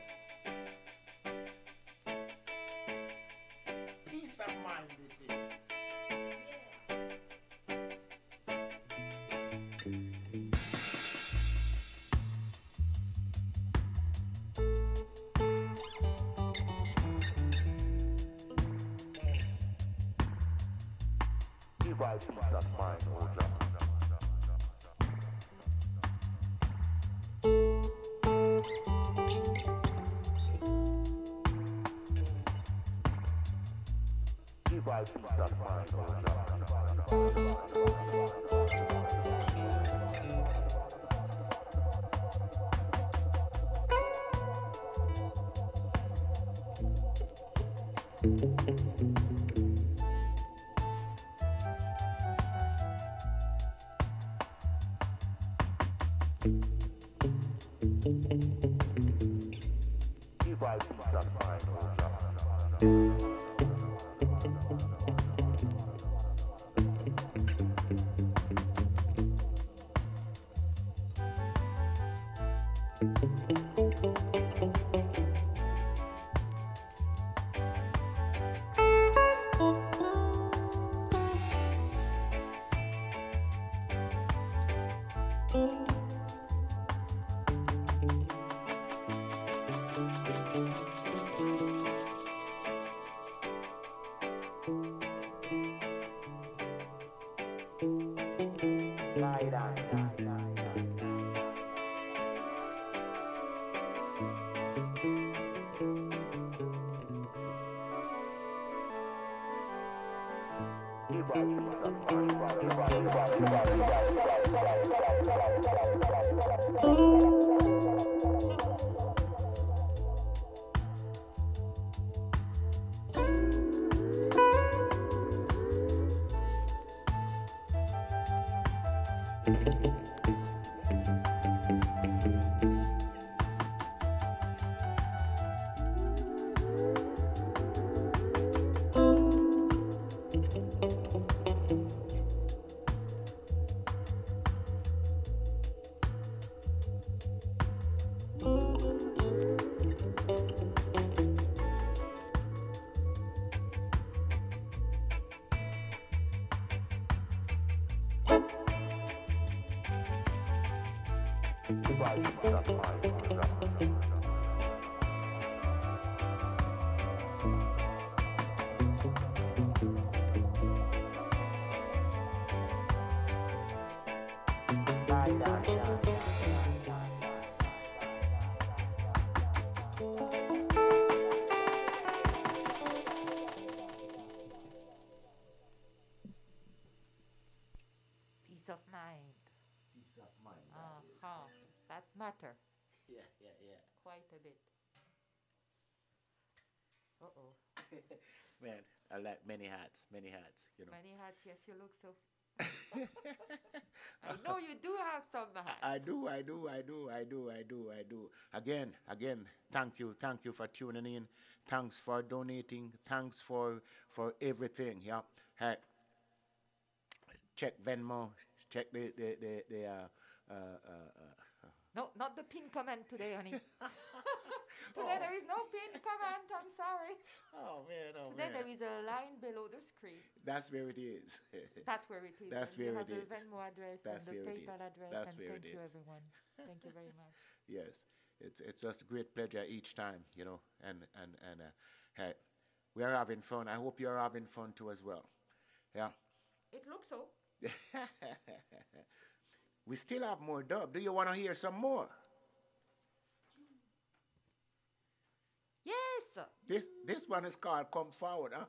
S1: Peace of mind this is.
S3: Give I peace of mind, oh Jah. Give I peace of mind, oh Jah. Give I peace of mind, oh Jah. Lie down, lie down, lie down. Give I peace of mind, give I, give I, give I, give I, give I, give I, give I, give I, give I, give I, give I.
S2: Peace of mind.
S1: Peace of mind.
S2: Uh-huh. That matter
S1: Yeah, yeah, yeah.
S2: quite a bit. Uh-oh.
S1: Man, I like many hats, many hats, you know.
S2: Many hats, yes, you look so. I know you do have some hats.
S1: I do, I do, I do, I do, I do, I do. Again, again, thank you, thank you for tuning in. Thanks for donating. Thanks for for everything. Yeah. Hey, check Venmo. Check the the the, the uh, uh, uh, uh,
S2: No, not the pin comment today, honey. Today
S1: Oh.
S2: there is no pin comment. I'm sorry.
S1: Oh man, oh
S2: Today
S1: man.
S2: there is a line below the screen.
S1: That's where it is.
S2: That's where it is.
S1: That's
S2: and you
S1: where
S2: have
S1: it
S2: the
S1: is.
S2: Venmo address
S1: That's
S2: and the
S1: where it
S2: PayPal
S1: is.
S2: address.
S1: That's
S2: and
S1: where
S2: thank
S1: it
S2: you,
S1: is.
S2: everyone. Thank you very much.
S1: Yes, it's it's just a great pleasure each time, you know, and and and uh, hey, we are having fun. I hope you're having fun too as well. Yeah.
S2: It looks so.
S1: We still have more dub. Do you want to hear some more?
S2: Yes.
S1: This this one is called "Come Forward," huh?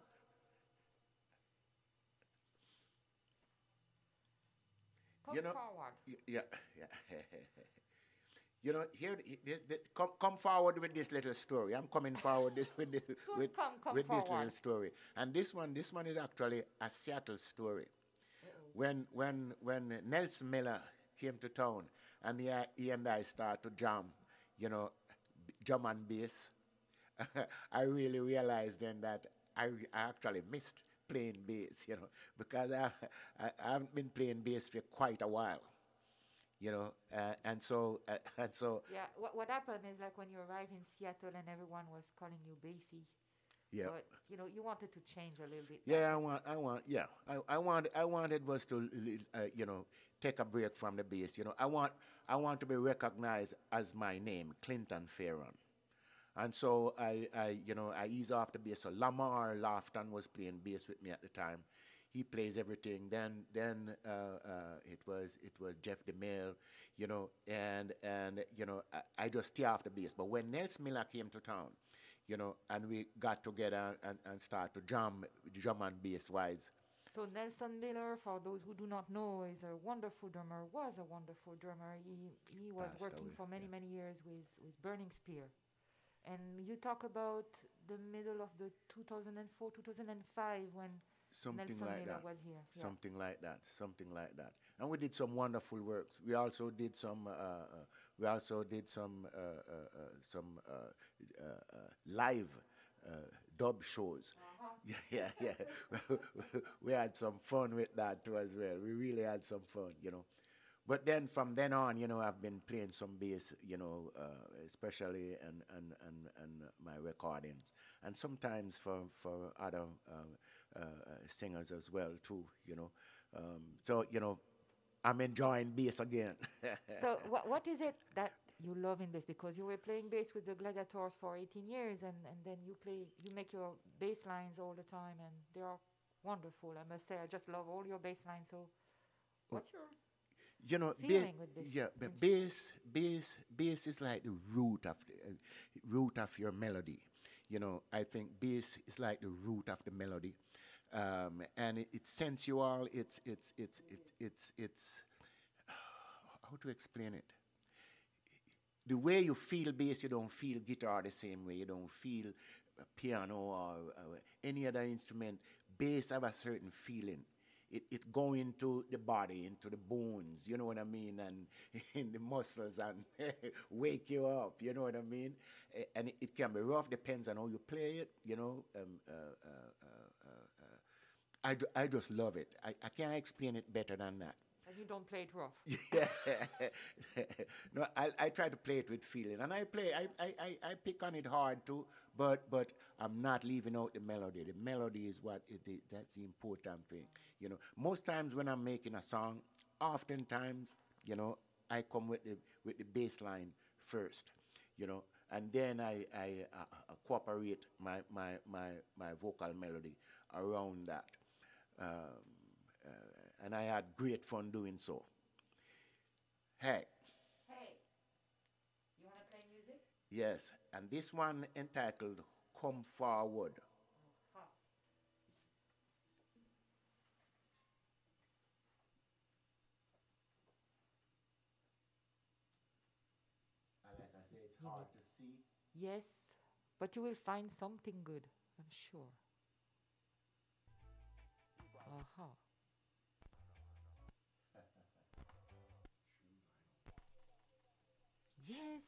S2: Come
S1: You know-
S2: forward.
S1: Y- Yeah, yeah. You know, here, this, this, come, come forward with this little story. I'm coming forward this, with this,
S2: So
S1: with,
S2: come- come
S1: with this
S2: forward.
S1: little story. And this one, this one is actually a Seattle story. When, when, when Nelson Miller came to town, and he, he and I started to jam, you know, b- drum and bass, I really realized then that I, re- I actually missed playing bass, you know, because I, I, I haven't been playing bass for quite a while, you know, uh, and so uh, and so
S2: Yeah, what, what happened is like when you arrived in Seattle and everyone was calling you Basie,
S1: yeah,
S2: but you know you wanted to change a little bit.
S1: yeah. I want, I want, yeah. I, I want, I wanted was to, uh, you know, take a break from the bass. You know, I want, I want to be recognized as my name, Clinton Fearon. And so I, I, you know, I ease off the bass. So Lamar Lofton was playing bass with me at the time. He plays everything. Then, then uh, uh, it was it was Jeff DeMille, you know, and and you know I, I just stay off the bass. But when Nelson Miller came to town, you know, and we got together and, and start to jam, drum and bass wise.
S2: So Nelson Miller, for those who do not know, is a wonderful drummer. Was a wonderful drummer. He he was
S1: Passed
S2: working
S1: away,
S2: for many
S1: yeah.
S2: many years with with Burning Spear, and you talk about the middle of the two thousand four two thousand five when
S1: Something
S2: Nelson
S1: like
S2: Miller
S1: that.
S2: was here. Yeah.
S1: Something like that. Something like that. And we did some wonderful works. We also did some. Uh, uh, we also did some uh, uh, uh, some uh, uh, uh, live uh, dub shows. Yeah, yeah, yeah. We had some fun with that too as well. We really had some fun, you know. But then from then on, you know, I've been playing some bass, you know, uh, especially and and and and my recordings, and sometimes for for other um, uh, uh, singers as well too, you know. Um, so you know, I'm enjoying bass again.
S2: So what what is it that you love in bass? Because you were playing bass with the Gladiators for eighteen years, and, and then you play you make your bass lines all the time, and they are wonderful. I must say, I just love all your bass lines. So, what's your
S1: You know, ba-
S2: feeling with this
S1: yeah, but
S2: instrument?
S1: bass, bass, bass is like the root of the uh, root of your melody. You know, I think bass is like the root of the melody, um, and it, it sensual. It's it's it's it's it's it's how to explain it. The way you feel bass, you don't feel guitar the same way. You don't feel uh, piano or uh, any other instrument. Bass have a certain feeling. It it go into the body, into the bones. You know what I mean, and in the muscles, and wake you up. You know what I mean. Eh, And it, it can be rough. Depends on how you play it. You know. Um, uh, uh, uh, uh, uh, I, ju- I just love it. I, I can't explain it better than that.
S2: And you don't play it rough.
S1: Yeah. No, I, I try to play it with feeling, and I play. I, I, I, I pick on it hard too, but but I'm not leaving out the melody. The melody is what it is. That's the important thing. You know, most times when I'm making a song, oftentimes, you know, I come with the with the bass line first, you know, and then I I uh, uh, cooperate my my my my vocal melody around that. Um, uh, and I had great fun doing so. Hey,
S2: Hey, you want to play music?
S1: yes, and this one entitled "Come Forward."
S2: Huh.
S1: And like I say, it's
S2: You
S1: hard
S2: need-
S1: to see.
S2: Yes, but you will find something good, I'm sure. Aha. Yes.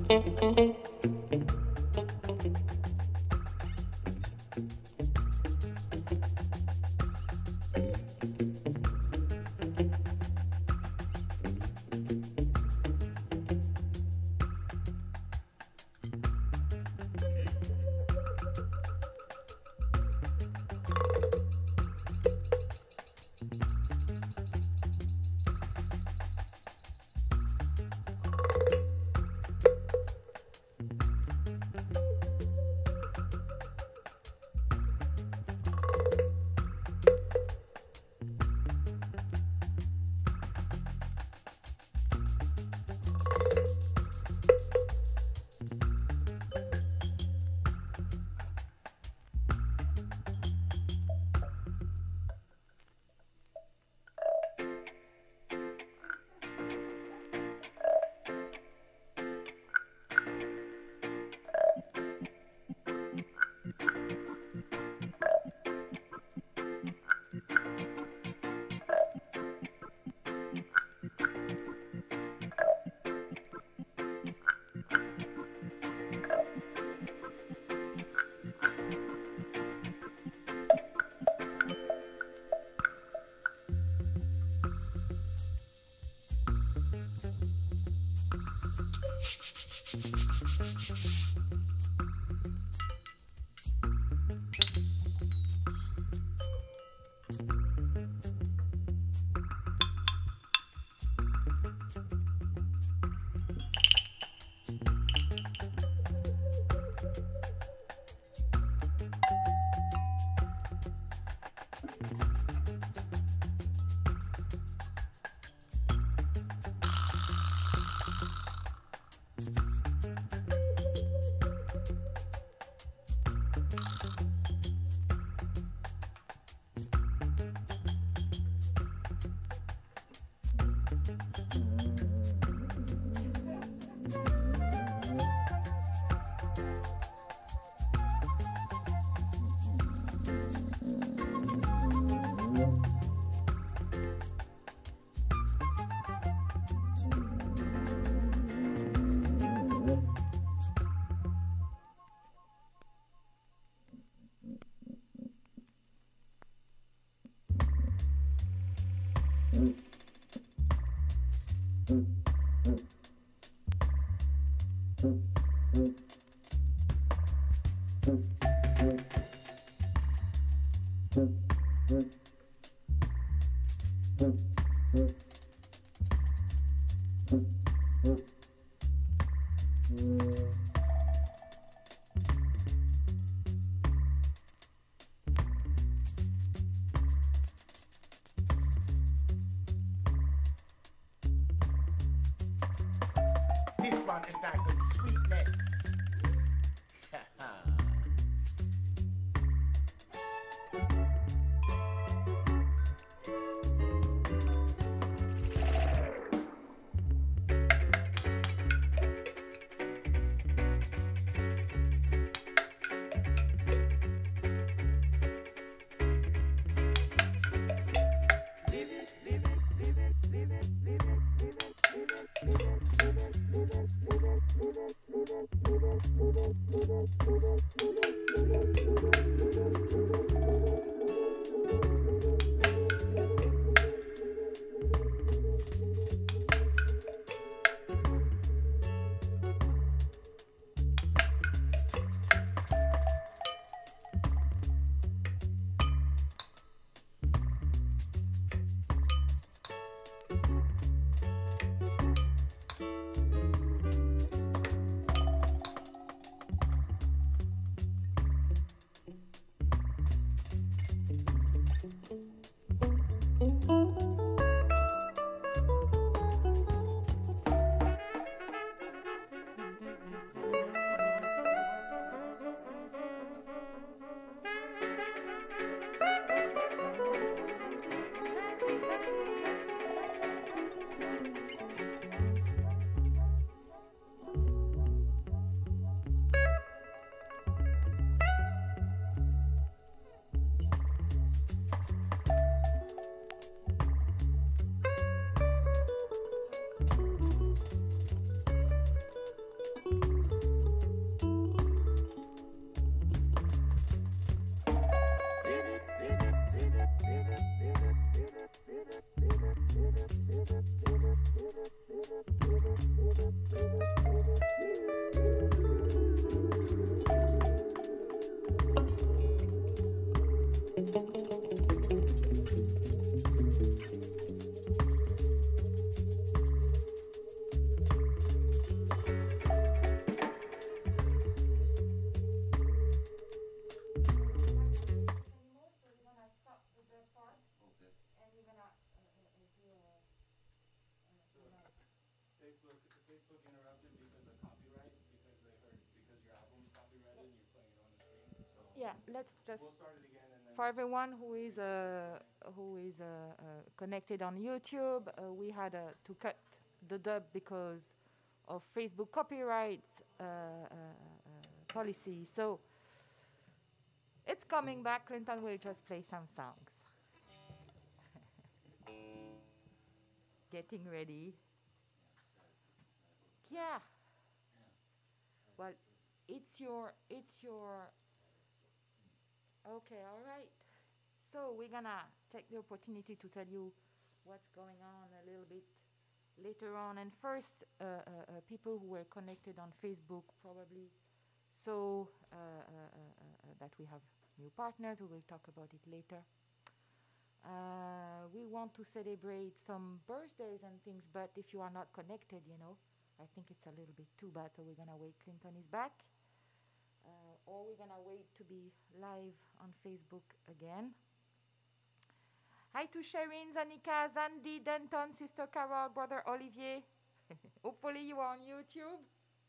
S1: This one entitled Sweetness.
S5: Facebook, the Facebook interrupted because of copyright, because they heard, because your album's copyrighted and you're playing it on the stream. So
S2: Yeah, let's just
S5: we'll start it again and then
S2: for everyone who is uh, who is uh, uh, connected on YouTube, uh, we had uh, to cut the dub because of Facebook copyright uh, uh, uh, policy. So it's coming back. Clinton will just play some songs. Getting ready. Yeah. Well, it's your it's your. Okay, all right. So we're gonna take the opportunity to tell you what's going on a little bit later on. And first, uh, uh, uh, people who were connected on Facebook probably saw uh, uh, uh, uh, that we have new partners. We will talk about it later. Uh, we want to celebrate some birthdays and things, but if you are not connected, you know, I think it's a little bit too bad. So we're gonna wait. Clinton is back. Uh, or we're gonna wait to be live on Facebook again. Hi to Sherine, Zanika, Zandi, Denton, Sister Carol, Brother Olivier. Hopefully you are on YouTube.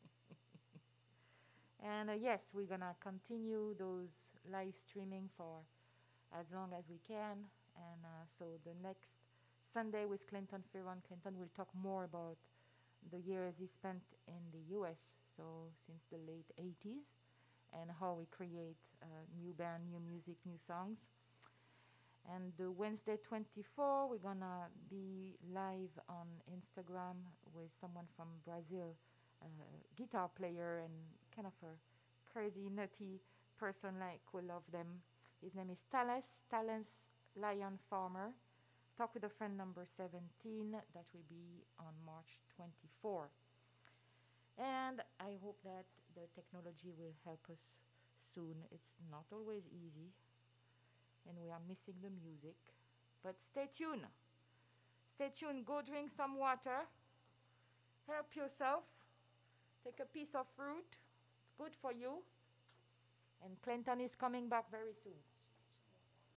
S2: And uh, yes, we're gonna continue those live streaming for as long as we can. And uh, so the next Sunday with Clinton Fearon, Clinton will talk more about the years he spent in the U S, so since the late eighties, and how we create uh, new band, new music, new songs. And the Wednesday twenty-four, we're gonna be live on Instagram with someone from Brazil, uh, guitar player and kind of a crazy, nutty person like we love them. His name is Thales, Thales Lion Farmer. Talk with a friend number seventeen, that will be on March twenty-fourth. And I hope that the technology will help us soon. It's not always easy, and we are missing the music. But stay tuned. Stay tuned. Go drink some water. Help yourself. Take a piece of fruit. It's good for you. And Clinton is coming back very soon.